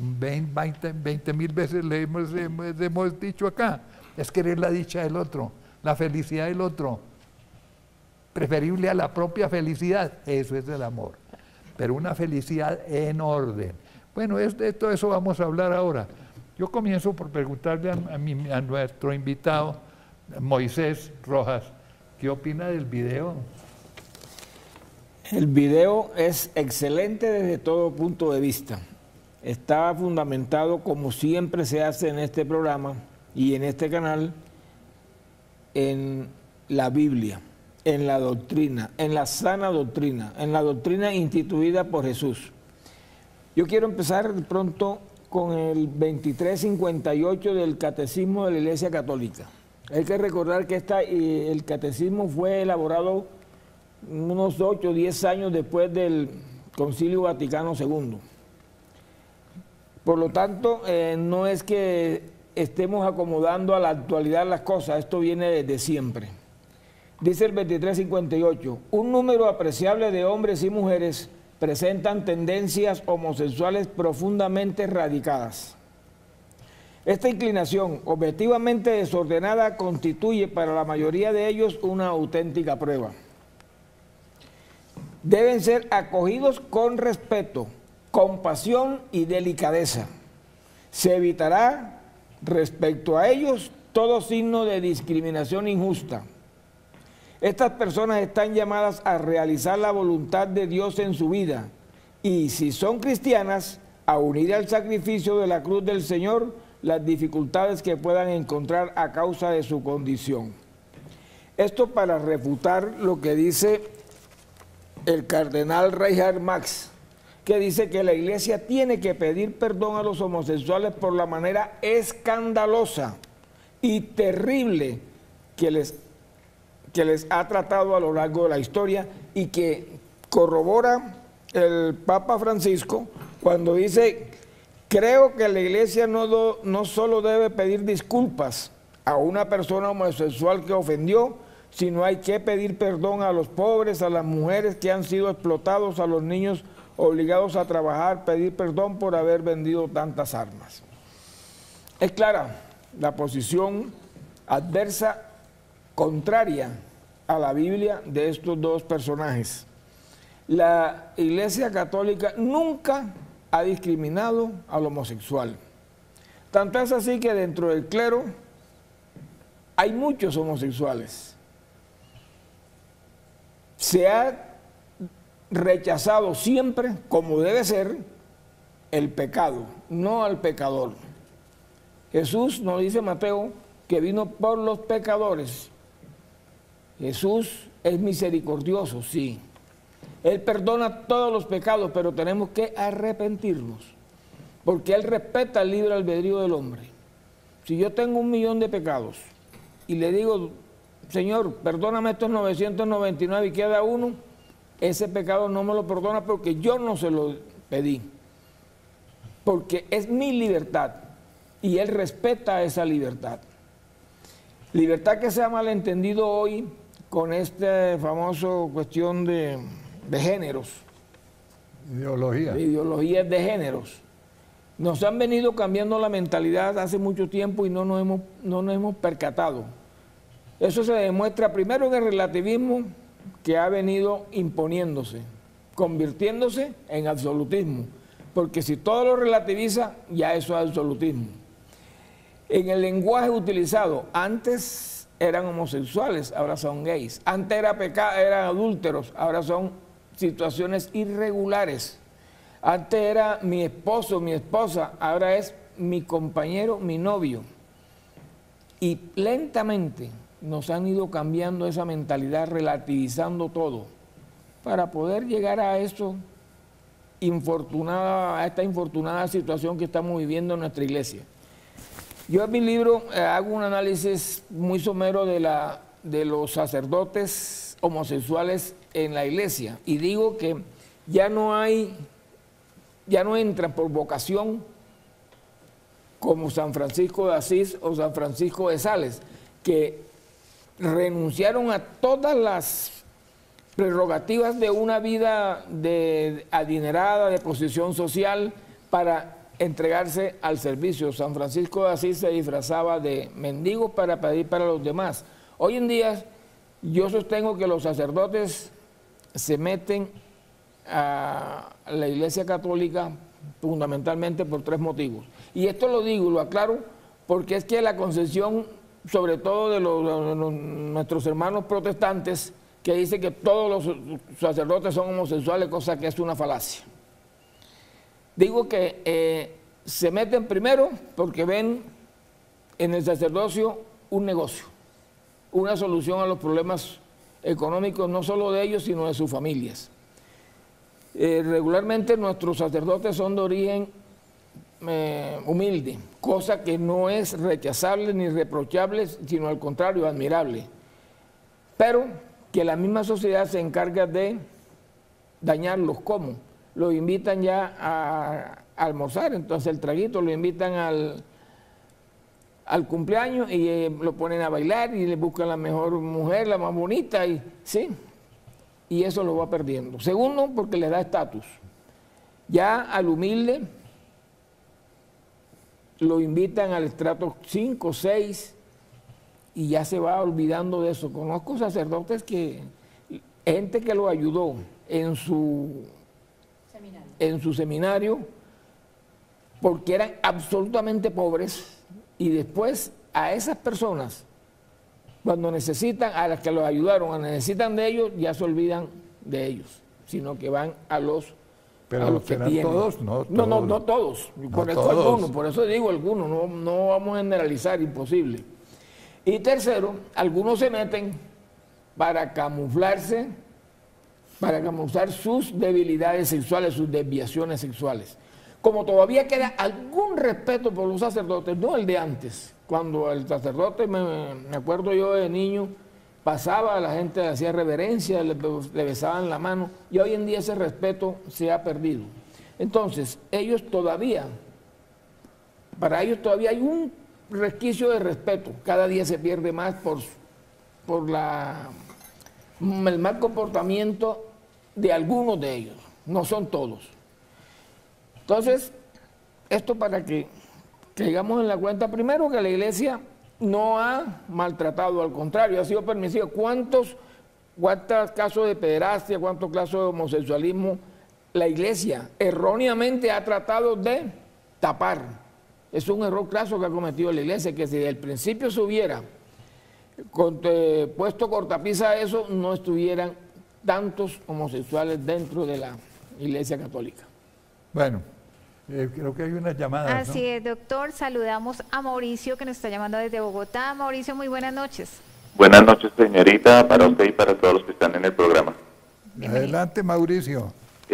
20.000 veces le hemos dicho acá, es querer la dicha del otro, la felicidad del otro, preferible a la propia felicidad, eso es el amor, pero una felicidad en orden. Bueno, de todo eso vamos a hablar ahora. Yo comienzo por preguntarle a nuestro invitado, Moisés Rojas, ¿qué opina del video? El video es excelente desde todo punto de vista. Está fundamentado, como siempre se hace en este programa y en este canal, en la Biblia, en la doctrina, en la sana doctrina, en la doctrina instituida por Jesús. Yo quiero empezar pronto con el 2358 del Catecismo de la Iglesia Católica. Hay que recordar que el Catecismo fue elaborado unos 8 o 10 años después del Concilio Vaticano II. Por lo tanto, no es que estemos acomodando a la actualidad las cosas, esto viene desde siempre. Dice el 2358, un número apreciable de hombres y mujeres presentan tendencias homosexuales profundamente radicadas. Esta inclinación, objetivamente desordenada, constituye para la mayoría de ellos una auténtica prueba. Deben ser acogidos con respeto, compasión y delicadeza. Se evitará respecto a ellos todo signo de discriminación injusta. Estas personas están llamadas a realizar la voluntad de Dios en su vida y, si son cristianas, a unir al sacrificio de la cruz del Señor las dificultades que puedan encontrar a causa de su condición. Esto para refutar lo que dice el cardenal Reinhard Marx, que dice que la Iglesia tiene que pedir perdón a los homosexuales por la manera escandalosa y terrible que les ha tratado a lo largo de la historia, y que corrobora el Papa Francisco cuando dice: creo que la Iglesia no solo debe pedir disculpas a una persona homosexual que ofendió, sino hay que pedir perdón a los pobres, a las mujeres que han sido explotados, a los niños obligados a trabajar, pedir perdón por haber vendido tantas armas. Es clara la posición adversa, contraria a la Biblia, de estos dos personajes. La Iglesia Católica nunca ha discriminado al homosexual. Tanto es así que dentro del clero hay muchos homosexuales. Se ha rechazado siempre, como debe ser, el pecado, no al pecador. Jesús nos dice, Mateo, que vino por los pecadores. Jesús es misericordioso, sí. Él perdona todos los pecados, pero tenemos que arrepentirnos, porque Él respeta el libre albedrío del hombre. Si yo tengo 1.000.000 de pecados y le digo, Señor, perdóname estos 999 y queda uno, ese pecado no me lo perdona porque yo no se lo pedí, porque es mi libertad y Él respeta esa libertad. Libertad que se ha malentendido hoy con esta famosa cuestión de géneros. Ideología. Ideologías de géneros. Nos han venido cambiando la mentalidad hace mucho tiempo y no nos hemos percatado. Eso se demuestra primero en el relativismo que ha venido imponiéndose, convirtiéndose en absolutismo, porque si todo lo relativiza, ya eso es absolutismo. En el lenguaje utilizado, antes eran homosexuales, ahora son gays. Antes eran adúlteros, ahora son situaciones irregulares. Antes era mi esposo, mi esposa, ahora es mi compañero, mi novio. Y lentamente nos han ido cambiando esa mentalidad, relativizando todo, para poder llegar a eso a esta infortunada situación que estamos viviendo en nuestra iglesia. Yo en mi libro hago un análisis muy somero de los sacerdotes homosexuales en la iglesia y digo que ya no entran por vocación como San Francisco de Asís o San Francisco de Sales, que renunciaron a todas las prerrogativas de una vida adinerada, de posición social, para entregarse al servicio. San Francisco de Asís se disfrazaba de mendigo para pedir para los demás. Hoy en día yo sostengo que los sacerdotes se meten a la Iglesia Católica fundamentalmente por 3 motivos. Y esto lo digo y lo aclaro porque es que la concepción, sobre todo de nuestros hermanos protestantes, que dice que todos los sacerdotes son homosexuales, cosa que es una falacia. Digo que se meten primero porque ven en el sacerdocio un negocio, una solución a los problemas económicos, no solo de ellos, sino de sus familias. Regularmente nuestros sacerdotes son de origen humilde, cosa que no es rechazable ni reprochable, sino al contrario, admirable. Pero que la misma sociedad se encarga de dañarlos. ¿Cómo? Los invitan ya a almorzar, entonces el traguito, lo invitan al cumpleaños y lo ponen a bailar y le buscan la mejor mujer, la más bonita, y sí, y eso lo va perdiendo. Segundo, porque le da estatus. Ya al humilde lo invitan al estrato 5, 6 y ya se va olvidando de eso. Conozco sacerdotes gente que lo ayudó en su seminario porque eran absolutamente pobres, y después a esas personas, cuando necesitan, a las que los ayudaron, necesitan de ellos, ya se olvidan de ellos, sino que van a los que tienen. Todos, no todos, algunos, por eso digo algunos, no vamos a generalizar, imposible. Y tercero, algunos se meten para camuflar sus debilidades sexuales, sus desviaciones sexuales. Como todavía queda algún respeto por los sacerdotes, no el de antes, cuando el sacerdote, me acuerdo yo de niño, pasaba, la gente le hacía reverencia, le besaban la mano, y hoy en día ese respeto se ha perdido. Entonces, para ellos todavía hay un resquicio de respeto, cada día se pierde más por el mal comportamiento de algunos de ellos, no son todos. Entonces, esto para que caigamos en la cuenta, primero, que la Iglesia no ha maltratado, al contrario, ha sido permisiva. ¿Cuántos casos de pederastia, cuántos casos de homosexualismo la Iglesia erróneamente ha tratado de tapar? Es un error craso que ha cometido la Iglesia, que si desde el principio se hubiera puesto cortapisa a eso, no estuvieran tantos homosexuales dentro de la Iglesia Católica. Bueno, creo que hay unas llamadas, Así es, doctor. Saludamos a Mauricio, que nos está llamando desde Bogotá. Mauricio, muy buenas noches. Buenas noches, señorita, para usted y para todos los que están en el programa. Adelante, Mauricio.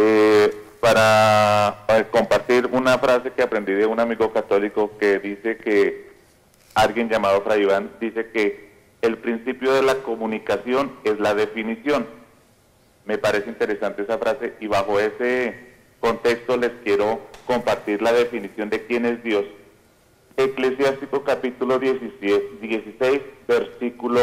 Para compartir una frase que aprendí de un amigo católico que dice que, alguien llamado Fray Iván, dice que el principio de la comunicación es la definición. Me parece interesante esa frase, y bajo ese contexto les quiero compartir la definición de quién es Dios. Eclesiástico capítulo 16, versículo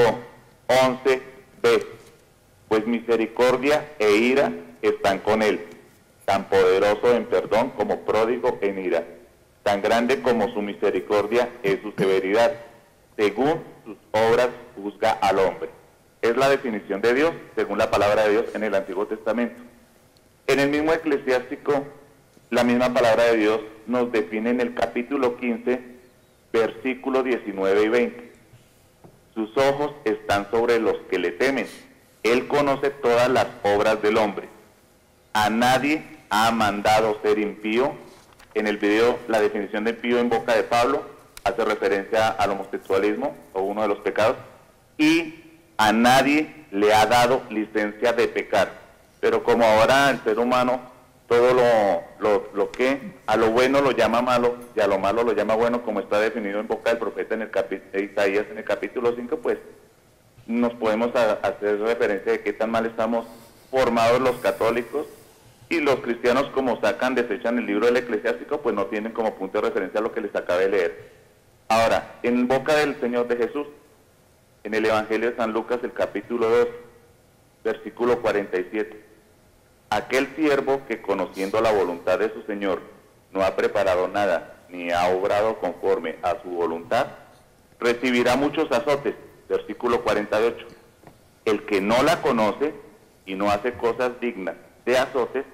11b. Pues misericordia e ira están con él, tan poderoso en perdón como pródigo en ira, tan grande como su misericordia es su severidad, según sus obras juzga al hombre. Es la definición de Dios, según la palabra de Dios en el Antiguo Testamento. En el mismo Eclesiástico, la misma palabra de Dios nos define en el capítulo 15, versículos 19 y 20. Sus ojos están sobre los que le temen. Él conoce todas las obras del hombre. A nadie ha mandado ser impío. En el video, la definición de impío en boca de Pablo hace referencia al homosexualismo o uno de los pecados. Y a nadie le ha dado licencia de pecar. Pero como ahora el ser humano, todo lo que a lo bueno lo llama malo y a lo malo lo llama bueno, como está definido en boca del profeta en el Isaías en el capítulo 5, pues nos podemos hacer referencia de qué tan mal estamos formados los católicos, y los cristianos, como desechan el libro del Eclesiástico, pues no tienen como punto de referencia lo que les acabé de leer. Ahora, en boca del Señor de Jesús, en el Evangelio de San Lucas, el capítulo 2, versículo 47. Aquel siervo que, conociendo la voluntad de su Señor, no ha preparado nada, ni ha obrado conforme a su voluntad, recibirá muchos azotes. Versículo 48. El que no la conoce y no hace cosas dignas de azotes,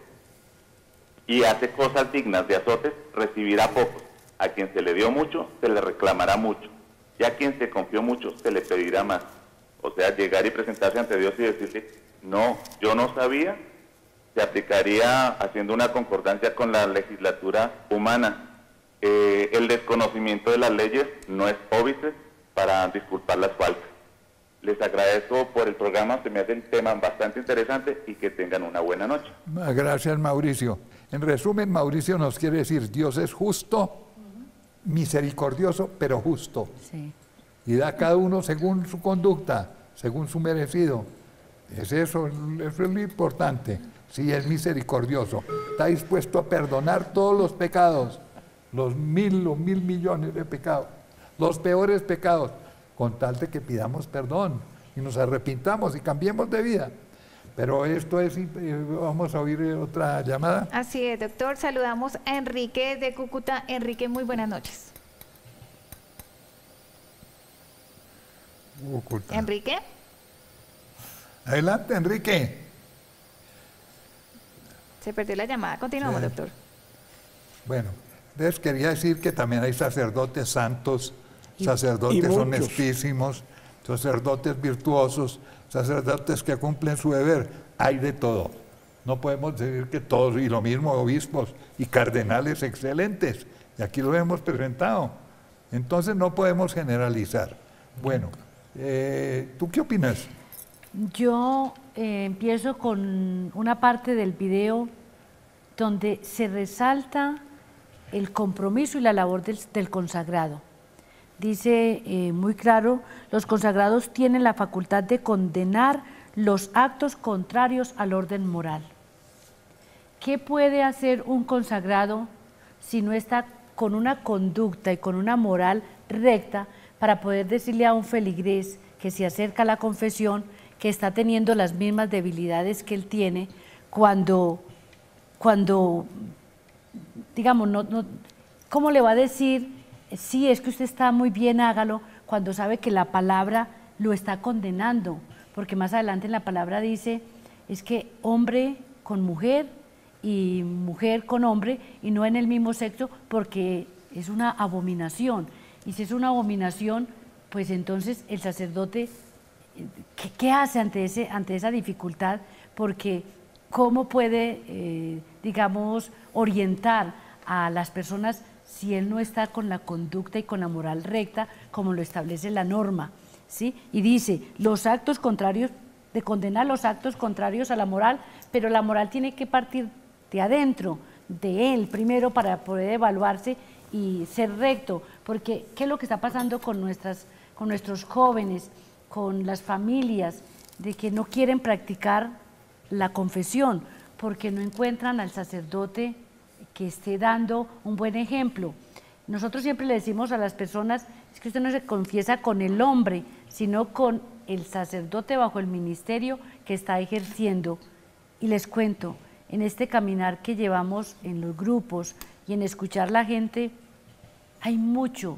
recibirá pocos. A quien se le dio mucho, se le reclamará mucho, y a quien se confió mucho, se le pedirá más. O sea, llegar y presentarse ante Dios y decirle, no, yo no sabía, se aplicaría haciendo una concordancia con la legislatura humana. El desconocimiento de las leyes no es óbice para disculpar las faltas. Les agradezco por el programa, se me hace un tema bastante interesante y que tengan una buena noche. Gracias, Mauricio. En resumen, Mauricio nos quiere decir, Dios es justo, misericordioso, pero justo. Sí. Y da a cada uno según su conducta, según su merecido. Eso es lo importante. Sí, es misericordioso. Está dispuesto a perdonar todos los pecados, los mil millones de pecados, los peores pecados, con tal de que pidamos perdón y nos arrepintamos y cambiemos de vida. Pero esto es, vamos a oír otra llamada. Así es, doctor. Saludamos a Enrique de Cúcuta. Enrique, muy buenas noches. Cúcuta. Enrique. Adelante, Enrique. Se perdió la llamada. Continuamos, doctor. Bueno, les quería decir que también hay sacerdotes santos, sacerdotes honestísimos, sacerdotes virtuosos, sacerdotes que cumplen su deber. Hay de todo. No podemos decir que todos, y lo mismo obispos y cardenales excelentes. Y aquí lo hemos presentado. Entonces no podemos generalizar. Bueno, ¿tú qué opinas? Yo empiezo con una parte del video donde se resalta el compromiso y la labor del consagrado. Dice muy claro, los consagrados tienen la facultad de condenar los actos contrarios al orden moral. ¿Qué puede hacer un consagrado si no está con una conducta y con una moral recta para poder decirle a un feligrés que se acerca a la confesión que está teniendo las mismas debilidades que él tiene cuando digamos, ¿cómo le va a decir, sí, es que usted está muy bien, hágalo, cuando sabe que la palabra lo está condenando? Porque más adelante en la palabra dice, es que hombre con mujer y mujer con hombre y no en el mismo sexo, porque es una abominación. Y si es una abominación, pues entonces el sacerdote, ¿qué hace ante esa dificultad? Porque ¿cómo puede, digamos, orientar a las personas si él no está con la conducta y con la moral recta como lo establece la norma? ¿Sí? Y dice, los actos contrarios, de condenar los actos contrarios a la moral, pero la moral tiene que partir de adentro, de él primero, para poder evaluarse y ser recto, porque ¿qué es lo que está pasando con nuestros jóvenes, con las familias, de que no quieren practicar la confesión, porque no encuentran al sacerdote que esté dando un buen ejemplo? Nosotros siempre le decimos a las personas, es que usted no se confiesa con el hombre, sino con el sacerdote bajo el ministerio que está ejerciendo. Y les cuento, en este caminar que llevamos en los grupos y en escuchar la gente, hay mucho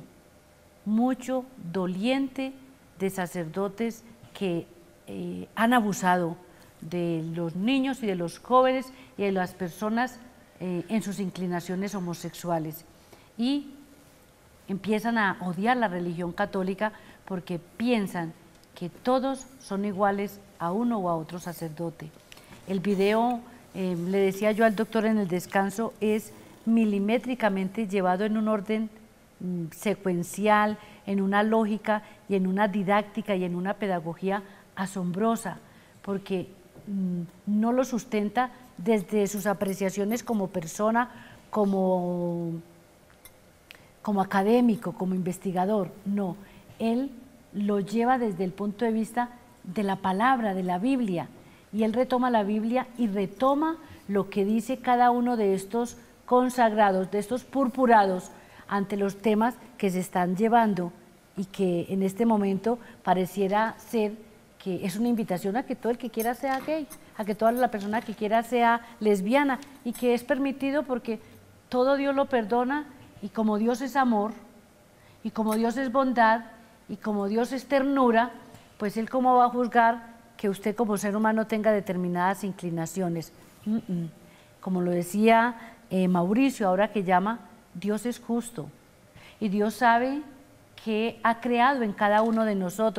doliente de sacerdotes que han abusado de los niños y de los jóvenes y de las personas en sus inclinaciones homosexuales, y empiezan a odiar la religión católica porque piensan que todos son iguales a uno o a otro sacerdote. El video, le decía yo al doctor en el descanso, es milimétricamente llevado en un orden secuencial, en una lógica y en una didáctica y en una pedagogía asombrosa, porque no lo sustenta desde sus apreciaciones como persona, como académico, como investigador, no, él lo lleva desde el punto de vista de la palabra, de la Biblia, y él retoma la Biblia y retoma lo que dice cada uno de estos consagrados, de estos purpurados, ante los temas que se están llevando, y que en este momento pareciera ser que es una invitación a que todo el que quiera sea gay, a que toda la persona que quiera sea lesbiana, y que es permitido porque todo Dios lo perdona, y como Dios es amor, y como Dios es bondad, y como Dios es ternura, pues Él cómo va a juzgar que usted como ser humano tenga determinadas inclinaciones. Como lo decía Mauricio, ahora que llama, Dios es justo, y Dios sabe que ha creado en cada uno de nosotros,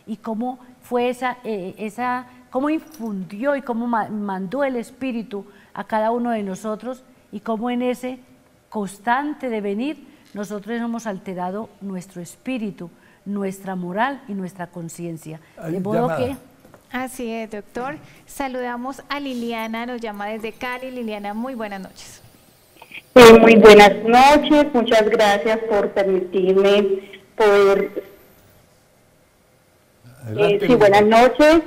y cómo fue cómo infundió y cómo mandó el Espíritu a cada uno de nosotros y cómo en ese constante devenir nosotros hemos alterado nuestro espíritu, nuestra moral y nuestra conciencia. De modo que... Así es, doctor. Saludamos a Liliana, nos llama desde Cali. Liliana, muy buenas noches. Muy buenas noches, muchas gracias por permitirme poder... sí, buenas noches.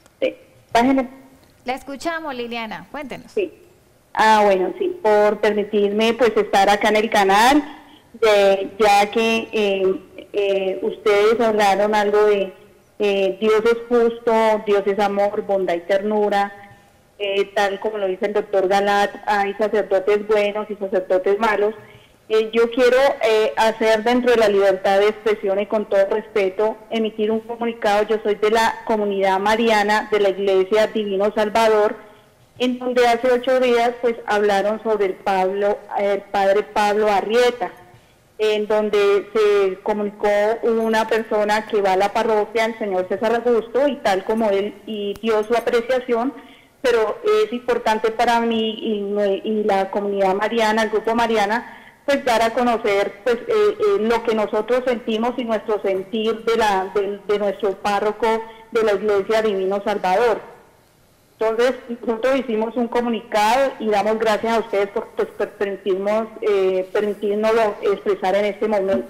La escuchamos, Liliana, cuéntenos. Sí. Bueno, sí, por permitirme pues estar acá en el canal, ya que ustedes hablaron algo de Dios es justo, Dios es amor, bondad y ternura, tal como lo dice el doctor Galat, hay sacerdotes buenos y sacerdotes malos. Yo quiero hacer, dentro de la libertad de expresión y con todo respeto, emitir un comunicado. Yo soy de la comunidad mariana de la Iglesia Divino Salvador, en donde hace 8 días pues hablaron sobre el padre Pablo Arrieta, en donde se comunicó una persona que va a la parroquia, el señor César Augusto, y tal como él y dio su apreciación, pero es importante para mí y la comunidad mariana, el grupo Mariana, pues dar a conocer pues lo que nosotros sentimos y nuestro sentir de nuestro párroco de la Iglesia Divino Salvador. Entonces nosotros hicimos un comunicado y damos gracias a ustedes por pues, permitirnos expresar en este momento.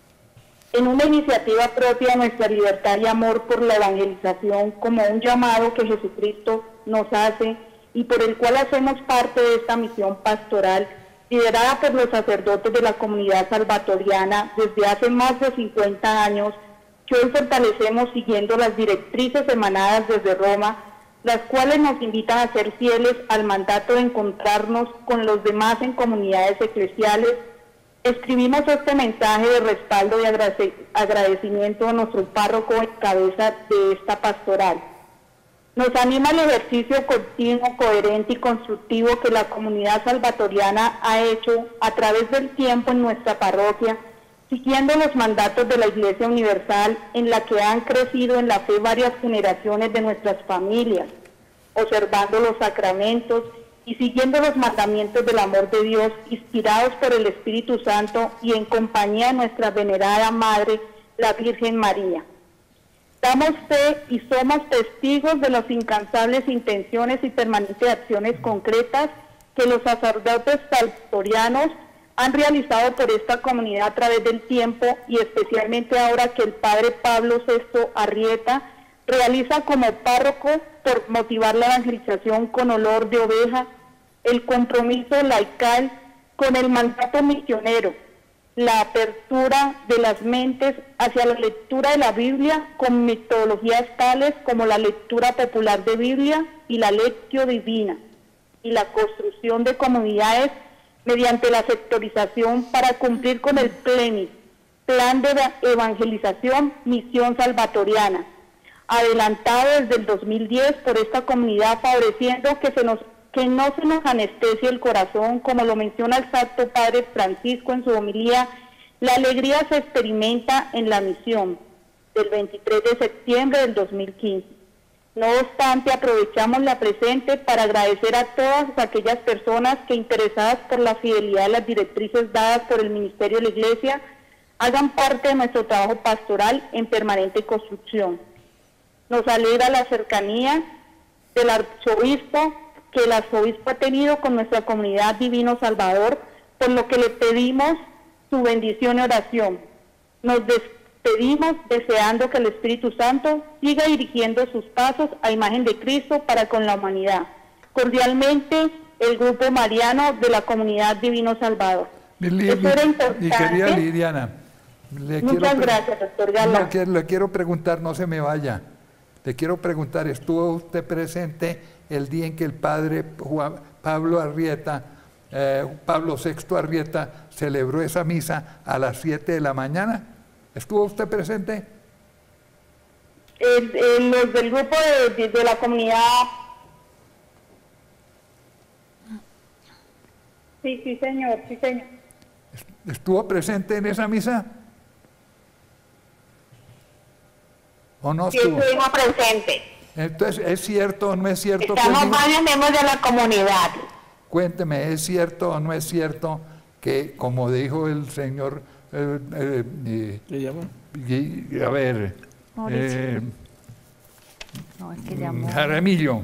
En una iniciativa propia de nuestra libertad y amor por la evangelización, como un llamado que Jesucristo nos hace y por el cual hacemos parte de esta misión pastoral, liderada por los sacerdotes de la comunidad salvatoriana desde hace más de 50 años, que hoy fortalecemos siguiendo las directrices emanadas desde Roma, las cuales nos invitan a ser fieles al mandato de encontrarnos con los demás en comunidades eclesiales. Escribimos este mensaje de respaldo y agradecimiento a nuestro párroco en cabeza de esta pastoral. Nos anima el ejercicio continuo, coherente y constructivo que la comunidad salvatoriana ha hecho a través del tiempo en nuestra parroquia, siguiendo los mandatos de la Iglesia Universal, en la que han crecido en la fe varias generaciones de nuestras familias, observando los sacramentos y siguiendo los mandamientos del amor de Dios, inspirados por el Espíritu Santo y en compañía de nuestra venerada Madre, la Virgen María. Damos fe y somos testigos de las incansables intenciones y permanentes acciones concretas que los sacerdotes salvatorianos han realizado por esta comunidad a través del tiempo, y especialmente ahora que el padre Pablo VI Arrieta realiza como párroco por motivar la evangelización con olor de oveja, el compromiso laical con el mandato misionero, la apertura de las mentes hacia la lectura de la Biblia con metodologías tales como la lectura popular de Biblia y la lectio divina, y la construcción de comunidades mediante la sectorización para cumplir con el plan de evangelización Misión Salvatoriana, adelantado desde el 2010 por esta comunidad, favoreciendo que no se nos anestesie el corazón, como lo menciona el Santo Padre Francisco en su homilía. La alegría se experimenta en la misión del 23 de septiembre del 2015. No obstante, aprovechamos la presente para agradecer a todas aquellas personas que, interesadas por la fidelidad de las directrices dadas por el Ministerio de la Iglesia, hagan parte de nuestro trabajo pastoral en permanente construcción. Nos alegra la cercanía del arzobispo que el arzobispo ha tenido con nuestra comunidad Divino Salvador, por lo que le pedimos su bendición y oración. Nos despedimos deseando que el Espíritu Santo siga dirigiendo sus pasos a imagen de Cristo para con la humanidad. Cordialmente, el grupo mariano de la comunidad Divino Salvador. Eso era importante. Mi querida Liliana, muchas gracias, doctor Galán. No, le quiero preguntar, no se me vaya. Le quiero preguntar, ¿estuvo usted presente el día en que el padre Pablo Arrieta, Pablo VI Arrieta, celebró esa misa a las 7 de la mañana? ¿Estuvo usted presente? Los del grupo de la comunidad. Sí, señor, sí, señor. ¿ ¿Estuvo presente en esa misa? ¿O no Sí, estuvo? estuvimos presentes. Entonces, ¿es cierto o no es cierto? Estamos varios miembros de la comunidad. Cuénteme, ¿es cierto o no es cierto que, como dijo el señor, ¿Qué llama? a ver, No, es que llamó. Jaramillo,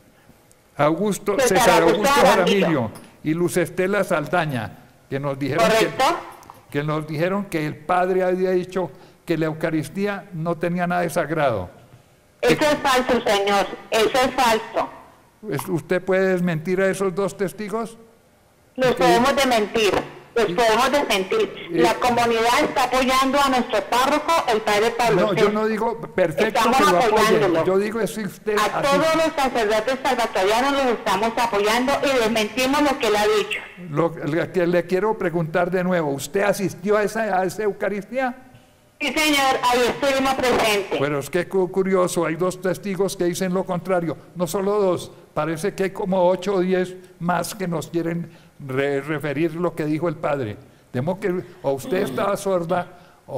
César Augusto Jaramillo y Luz Estela Saldaña, que nos dijeron que nos dijeron que el padre había dicho que la Eucaristía no tenía nada de sagrado. Eso es falso, señor. Eso es falso. ¿Usted puede desmentir a esos dos testigos? Los podemos desmentir. Los podemos desmentir. La comunidad está apoyando a nuestro párroco, el padre Pablo. No, yo no digo perfecto estamos que lo apoyen. apoyándolo. Yo digo es si usted... A todos los sacerdotes salvatorianos los estamos apoyando y desmentimos lo que él ha dicho. Lo que le quiero preguntar de nuevo, ¿usted asistió a esa Eucaristía? Sí, señor, ahí estuvimos presentes. Pero es que curioso, hay dos testigos que dicen lo contrario, no solo dos, parece que hay como 8 o 10 más que nos quieren referir lo que dijo el padre. Temo que o usted estaba sorda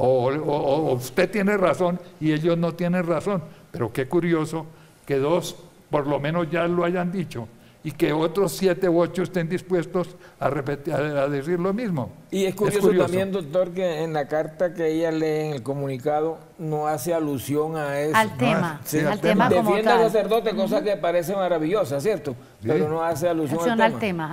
o usted tiene razón y ellos no tienen razón, pero qué curioso que dos por lo menos ya lo hayan dicho y que otros 7 u 8 estén dispuestos a repetir, a decir lo mismo. Y es curioso también, doctor, que en la carta que ella lee en el comunicado no hace alusión a eso. Al tema, sí, al tema como defiende al tal. sacerdote, cosa que parece maravillosa, ¿cierto? Sí. Pero no hace alusión al tema.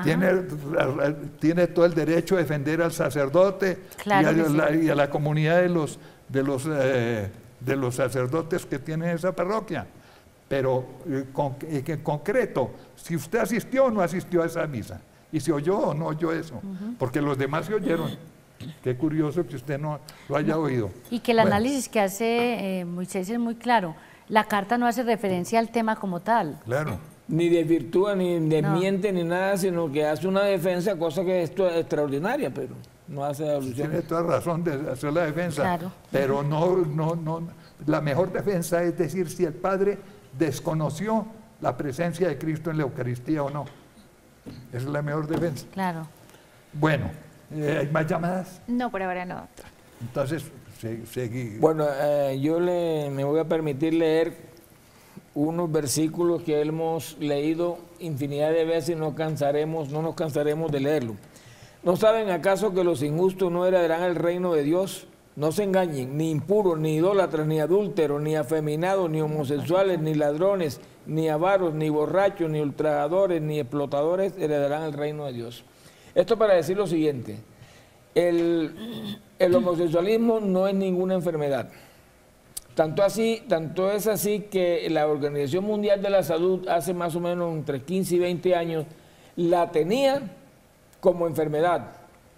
Tiene todo el derecho a defender al sacerdote, claro, y a la comunidad de los sacerdotes que tienen esa parroquia. Pero en concreto, si usted asistió o no asistió a esa misa, y si oyó o no oyó eso, porque los demás se oyeron. Qué curioso que usted no lo haya oído. Y que el análisis que hace Moisés es muy claro. La carta no hace referencia al tema como tal. Claro. Ni desvirtúa, ni desmiente, ni nada, sino que hace una defensa, cosa que es extraordinaria, pero no hace alusión. Tiene toda razón de hacer la defensa, claro. Pero no, la mejor defensa es decir si el padre desconoció la presencia de Cristo en la Eucaristía o no. Esa es la mejor defensa. Claro. Bueno, ¿hay más llamadas? No, por ahora no. Entonces, seguí. Bueno, yo me voy a permitir leer unos versículos que hemos leído infinidad de veces y no nos cansaremos de leerlo. ¿No saben acaso que los injustos no heredarán el reino de Dios? No se engañen, ni impuros, ni idólatras, ni adúlteros, ni afeminados, ni homosexuales, ni ladrones, ni avaros, ni borrachos, ni ultrajadores, ni explotadores heredarán el reino de Dios. Esto para decir lo siguiente, el homosexualismo no es ninguna enfermedad. Tanto es así que la Organización Mundial de la Salud hace más o menos entre 15 y 20 años la tenía como enfermedad,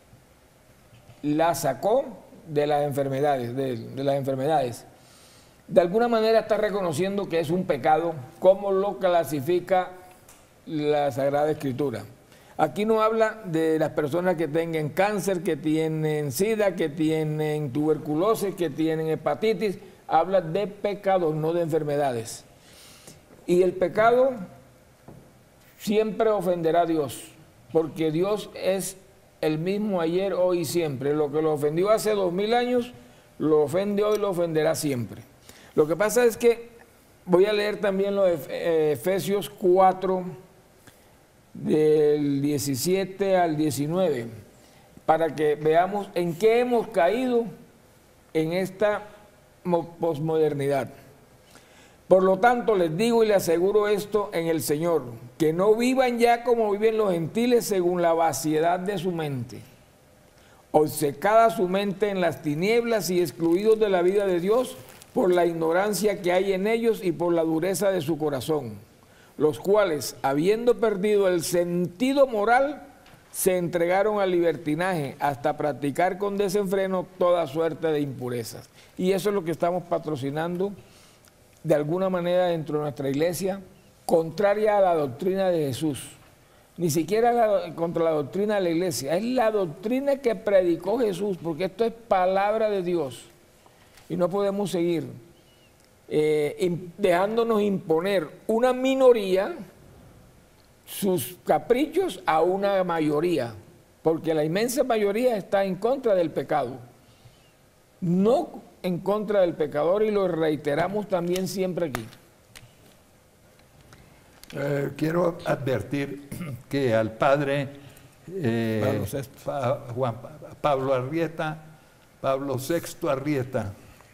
la sacó de las enfermedades, de las enfermedades. De alguna manera está reconociendo que es un pecado, como lo clasifica la Sagrada Escritura. Aquí no habla de las personas que tengan cáncer, que tienen SIDA, que tienen tuberculosis, que tienen hepatitis, habla de pecados, no de enfermedades. Y el pecado siempre ofenderá a Dios, porque Dios es el mismo ayer, hoy y siempre. Lo que lo ofendió hace 2000 años, lo ofende hoy, lo ofenderá siempre. Lo que pasa es que voy a leer también los Efesios 4, del 17 al 19, para que veamos en qué hemos caído en esta posmodernidad. Por lo tanto, les digo y les aseguro esto en el Señor, que no vivan ya como viven los gentiles según la vaciedad de su mente, obcecada su mente en las tinieblas y excluidos de la vida de Dios por la ignorancia que hay en ellos y por la dureza de su corazón, los cuales, habiendo perdido el sentido moral, se entregaron al libertinaje hasta practicar con desenfreno toda suerte de impurezas. Y eso es lo que estamos patrocinando de alguna manera dentro de nuestra iglesia, contraria a la doctrina de Jesús. Ni siquiera contra la doctrina de la iglesia, es la doctrina que predicó Jesús, porque esto es palabra de Dios. Y no podemos seguir dejándonos imponer una minoría sus caprichos a una mayoría, porque la inmensa mayoría está en contra del pecado. No en contra del pecador y lo reiteramos también siempre aquí. Quiero advertir que al padre Pablo Arrieta, Pablo VI Arrieta,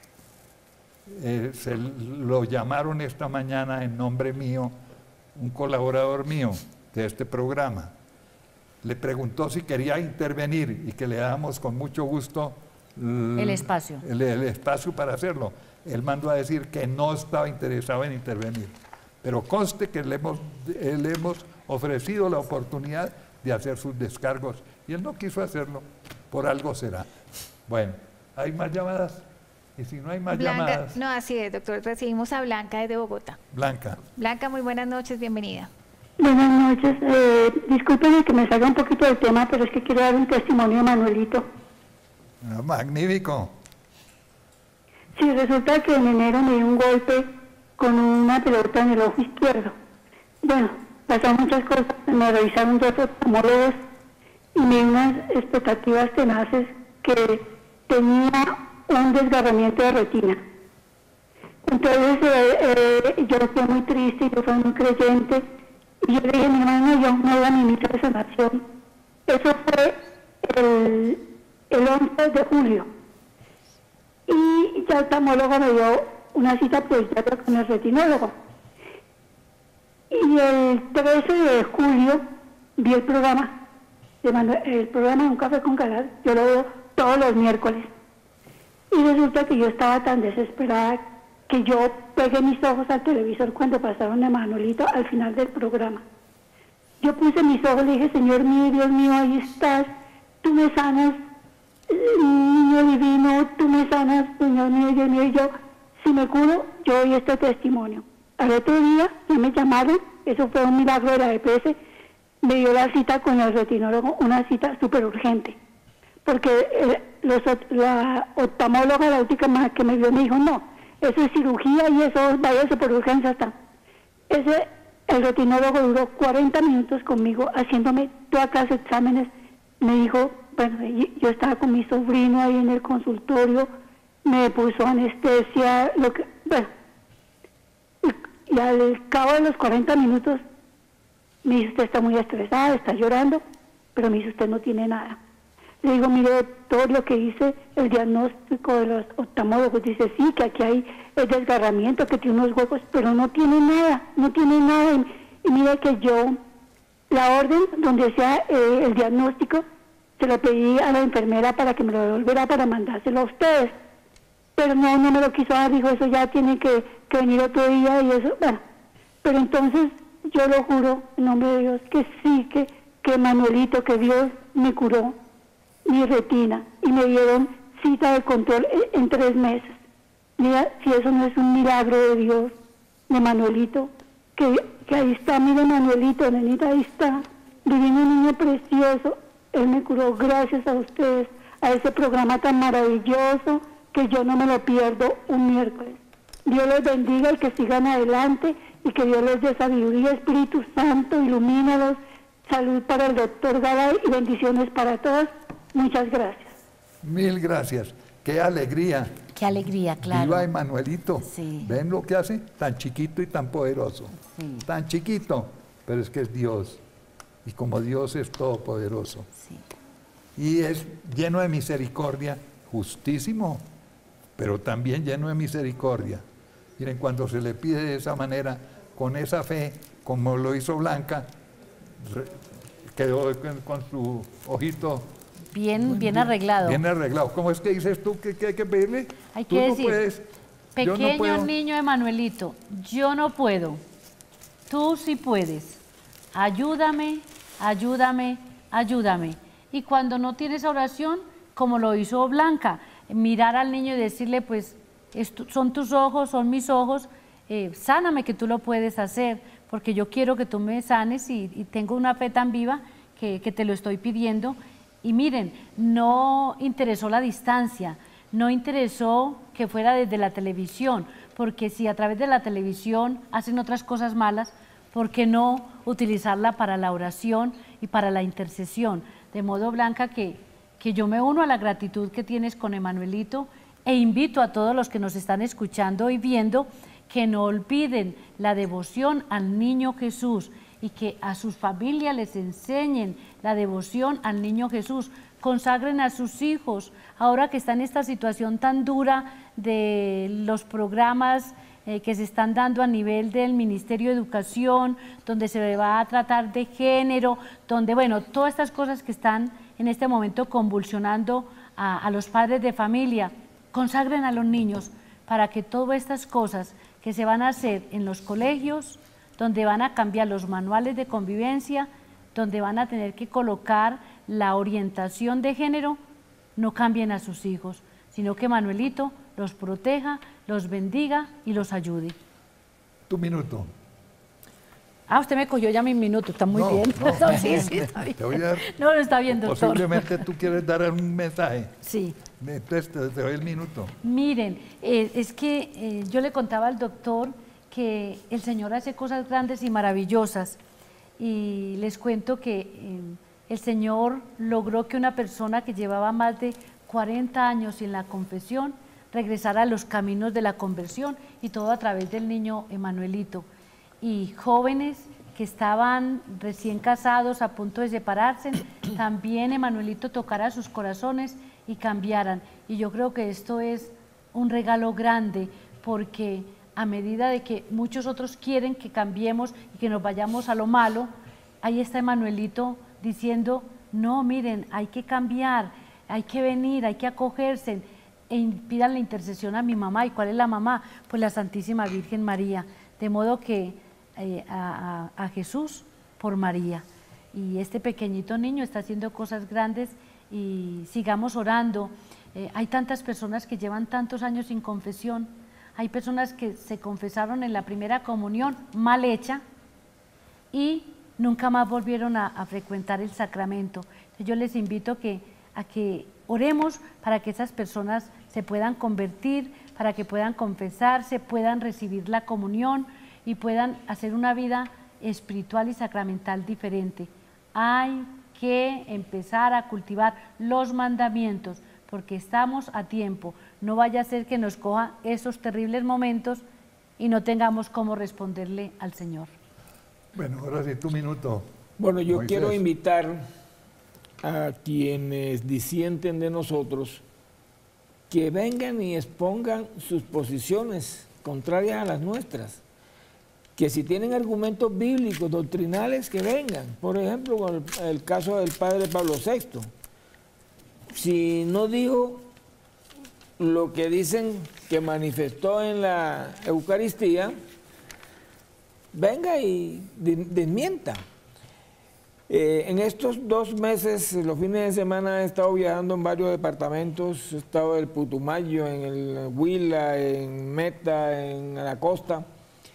se lo llamaron esta mañana en nombre mío, un colaborador mío de este programa. Le preguntó si quería intervenir y que le damos con mucho gusto el espacio. El espacio para hacerlo. Él mandó a decir que no estaba interesado en intervenir. Pero conste que le hemos ofrecido la oportunidad de hacer sus descargos y él no quiso hacerlo. Por algo será. Bueno, ¿hay más llamadas? Y si no hay más llamadas... No, así es, doctor. Recibimos a Blanca desde Bogotá. Blanca. Blanca, muy buenas noches, bienvenida. Buenas noches. Discúlpenme que me salga un poquito del tema, pero es que quiero dar un testimonio a Manuelito. Magnífico. Sí, resulta que en enero me dio un golpe con una pelota en el ojo izquierdo. Bueno, pasaron muchas cosas. Me revisaron 2 oftalmólogos y me dio unas expectativas tenaces que tenía un desgarramiento de retina. Entonces yo fui muy triste, yo fui muy creyente y yo le dije a mi hermano, yo no voy a mi misa de sanación. Eso fue el 11 de julio y ya el oftalmólogo me dio una cita prioritaria con el retinólogo y el 13 de julio vi el programa de Un Café con Galat. Yo lo veo todos los miércoles. Y resulta que yo estaba tan desesperada que yo pegué mis ojos al televisor cuando pasaron a Manuelito al final del programa. Yo puse mis ojos y le dije, Señor mío, Dios mío, ahí estás, tú me sanas, niño divino, tú me sanas, Señor mío, Dios mío, y yo, si me curo, yo doy este testimonio. Al otro día, ya me llamaron, eso fue un milagro de la EPS, me dio la cita con el retinólogo, una cita súper urgente. Porque la oftalmóloga, la última que me vio, me dijo, no, eso es cirugía y eso, váyase por urgencia hasta. El retinólogo duró 40 minutos conmigo, haciéndome todas las exámenes. Me dijo, bueno, yo estaba con mi sobrino ahí en el consultorio, me puso anestesia, bueno. Y al cabo de los 40 minutos, me dice, usted está muy estresada, está llorando, pero me dice, usted no tiene nada. Le digo, mire, todo lo que hice, el diagnóstico de los oftalmólogos, dice, sí, que aquí hay el desgarramiento, que tiene unos huecos, pero no tiene nada, no tiene nada. Y mire que yo, la orden donde sea el diagnóstico, se lo pedí a la enfermera para que me lo devolviera para mandárselo a ustedes. Pero no me lo quiso dar, dijo, eso ya tiene que venir otro día y eso, bueno. Pero entonces, yo lo juro, en nombre de Dios, que sí, que Manuelito, que Dios me curó mi retina y me dieron cita de control en 3 meses. Mira, si eso no es un milagro de Dios, de Manuelito, que ahí está, mire Manuelito, nenita, ahí está, divino niño precioso, él me curó gracias a ustedes, a ese programa tan maravilloso que yo no me lo pierdo un miércoles. Dios los bendiga y que sigan adelante y que Dios les dé sabiduría, Espíritu Santo, ilumínalos, salud para el doctor Garay y bendiciones para todos. Muchas gracias. Mil gracias. Qué alegría. Qué alegría, claro. Viva Emanuelito. Sí. ¿Ven lo que hace? Tan chiquito y tan poderoso. Sí. Tan chiquito, pero es que es Dios. Y como Dios es todopoderoso. Sí. Y es lleno de misericordia, justísimo, pero también lleno de misericordia. Miren, cuando se le pide de esa manera, con esa fe, como lo hizo Blanca, quedó con su ojito bien arreglado. Bien arreglado. ¿Cómo es que dices tú que hay que pedirle? Hay que decir, puedes, pequeño niño Emanuelito, yo no puedo, tú sí puedes. Ayúdame, ayúdame, ayúdame. Y cuando no tienes oración, como lo hizo Blanca, mirar al niño y decirle, pues, son tus ojos, son mis ojos, sáname, que tú lo puedes hacer, porque yo quiero que tú me sanes y tengo una fe tan viva que te lo estoy pidiendo. Y miren, no interesó la distancia, no interesó que fuera desde la televisión, porque si a través de la televisión hacen otras cosas malas, ¿por qué no utilizarla para la oración y para la intercesión? De modo, Blanca, que yo me uno a la gratitud que tienes con Emanuelito E invito a todos los que nos están escuchando y viendo que no olviden la devoción al niño Jesús y que a sus familias les enseñen la devoción al niño Jesús. Consagren a sus hijos, ahora que está en esta situación tan dura de los programas que se están dando a nivel del Ministerio de Educación, donde se va a tratar de género, donde, bueno, todas estas cosas que están en este momento convulsionando a los padres de familia. Consagren a los niños para que todas estas cosas que se van a hacer en los colegios, donde van a cambiar los manuales de convivencia, donde van a tener que colocar la orientación de género, no cambien a sus hijos, sino que Manuelito los proteja, los bendiga y los ayude. Tu minuto. Ah, usted me cogió ya mi minuto, está muy bien. No, sí, está bien. Te voy a dar, no, está bien, doctor. Posiblemente tú quieres dar un mensaje. Sí. Entonces te doy el minuto. Miren, es que yo le contaba al doctor que el Señor hace cosas grandes y maravillosas, y les cuento que el Señor logró que una persona que llevaba más de 40 años en la confesión regresara a los caminos de la conversión, y todo a través del niño Emanuelito. Y jóvenes que estaban recién casados, a punto de separarse, también Emanuelito tocara sus corazones y cambiaran. Y yo creo que esto es un regalo grande, porque a medida de que muchos otros quieren que cambiemos y que nos vayamos a lo malo, ahí está Emanuelito diciendo, no, miren, hay que cambiar, hay que venir, hay que acogerse, e pidan la intercesión a mi mamá. ¿Y cuál es la mamá? Pues la Santísima Virgen María. De modo que a Jesús por María. Y este pequeñito niño está haciendo cosas grandes, y sigamos orando. Hay tantas personas que llevan tantos años sin confesión. Hay personas que se confesaron en la primera comunión mal hecha y nunca más volvieron a frecuentar el sacramento. Entonces yo les invito a que oremos para que esas personas se puedan convertir, para que puedan confesarse, puedan recibir la comunión y puedan hacer una vida espiritual y sacramental diferente. Hay que empezar a cultivar los mandamientos, porque estamos a tiempo. No vaya a ser que nos coja esos terribles momentos y no tengamos cómo responderle al Señor. Bueno, ahora sí, tu minuto. Bueno, yo Moisés. quiero invitar a quienes disienten de nosotros que vengan y expongan sus posiciones contrarias a las nuestras. Que si tienen argumentos bíblicos, doctrinales, que vengan. Por ejemplo, con el caso del padre Pablo VI. Si no dijo lo que dicen que manifestó en la Eucaristía, venga y desmienta. En estos 2 meses, los fines de semana, he estado viajando en varios departamentos. He estado en el Putumayo, en el Huila, en Meta, en la costa.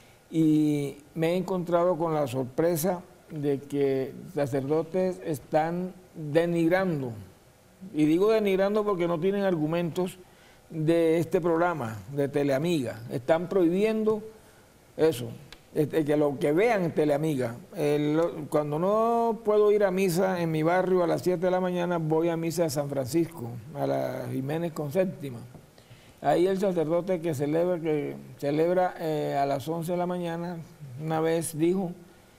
Y me he encontrado con la sorpresa de que sacerdotes están denigrando, y digo denigrando porque no tienen argumentos, de este programa de Teleamiga. Están prohibiendo eso, que lo que vean en Teleamiga. Cuando no puedo ir a misa en mi barrio a las 7 de la mañana, voy a misa de San Francisco, a la Jiménez con Séptima. Ahí el sacerdote que celebra a las 11 de la mañana, una vez dijo,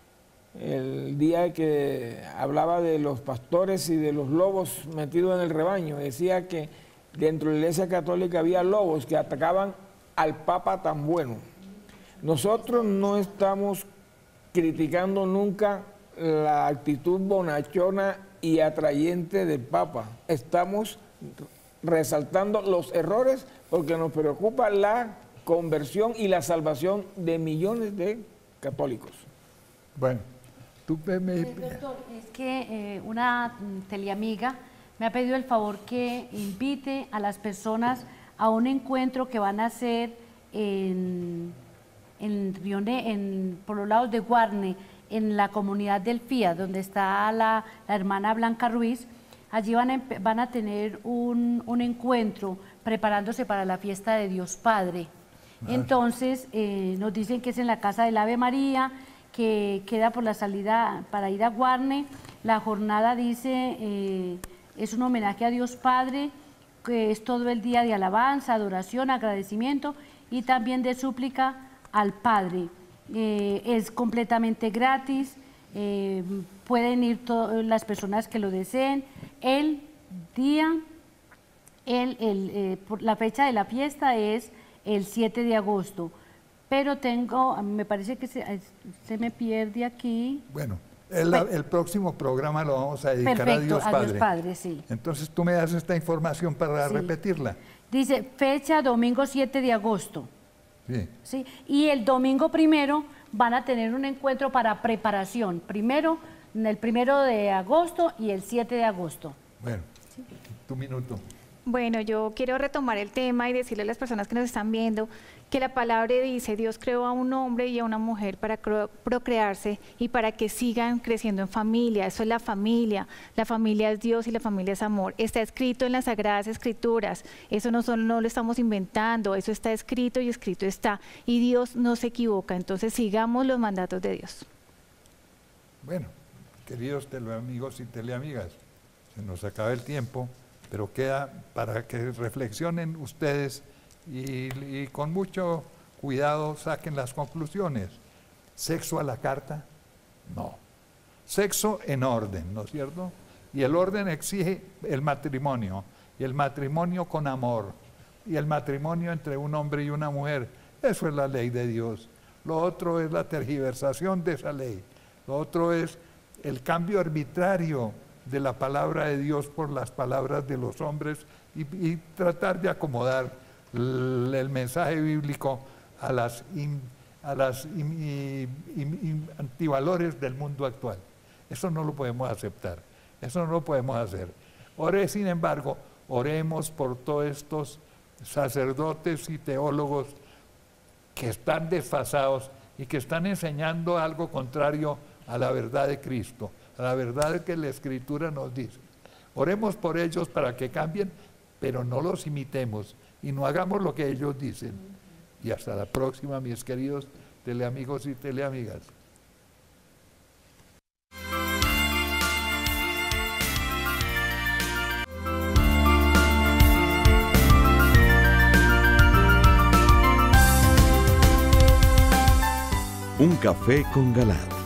el día que hablaba de los pastores y de los lobos metidos en el rebaño, decía que dentro de la Iglesia Católica había lobos que atacaban al Papa tan bueno. Nosotros no estamos criticando nunca la actitud bonachona y atrayente del Papa. Estamos resaltando los errores porque nos preocupa la conversión y la salvación de millones de católicos. Bueno, tú doctor, es que una teleamiga me ha pedido el favor que invite a las personas a un encuentro que van a hacer por los lados de Guarne, en la comunidad del FIA, donde está la hermana Blanca Ruiz. Allí van a tener un encuentro preparándose para la fiesta de Dios Padre. Entonces, nos dicen que es en la Casa del Ave María, que queda por la salida para ir a Guarne. La jornada dice, es un homenaje a Dios Padre, que es todo el día de alabanza, adoración, agradecimiento y también de súplica al Padre. Es completamente gratis, pueden ir las personas que lo deseen. El día, la fecha de la fiesta es el 7 de agosto, pero me parece que se me pierde aquí. Bueno, el próximo programa lo vamos a dedicar a Dios Padre. A Dios Padre, sí. Entonces tú me das esta información para repetirla. Dice, fecha domingo 7 de agosto. Sí. ¿Sí? Y el domingo 1 van a tener un encuentro para preparación. El 1 de agosto y el 7 de agosto. Bueno, ¿sí? Tu minuto. Bueno, yo quiero retomar el tema y decirle a las personas que nos están viendo que la palabra dice, Dios creó a un hombre y a una mujer para procrearse y para que sigan creciendo en familia. Eso es la familia es Dios y la familia es amor. Está escrito en las Sagradas Escrituras, eso no lo estamos inventando, eso está escrito y escrito está. Y Dios no se equivoca, entonces sigamos los mandatos de Dios. Bueno, queridos teleamigos y teleamigas, se nos acaba el tiempo, pero queda para que reflexionen ustedes y con mucho cuidado saquen las conclusiones. ¿Sexo a la carta? No. Sexo en orden, ¿no es cierto? Y el orden exige el matrimonio, y el matrimonio con amor, y el matrimonio entre un hombre y una mujer. Eso es la ley de Dios. Lo otro es la tergiversación de esa ley. Lo otro es el cambio arbitrario de la palabra de Dios por las palabras de los hombres y tratar de acomodar el mensaje bíblico a las antivalores del mundo actual. Eso no lo podemos aceptar, eso no lo podemos hacer. Sin embargo, oremos por todos estos sacerdotes y teólogos que están desfasados y que están enseñando algo contrario a la verdad de Cristo, a la verdad que la Escritura nos dice. Oremos por ellos para que cambien, pero no los imitemos y no hagamos lo que ellos dicen. Y hasta la próxima, mis queridos teleamigos y teleamigas. Un café con Galat.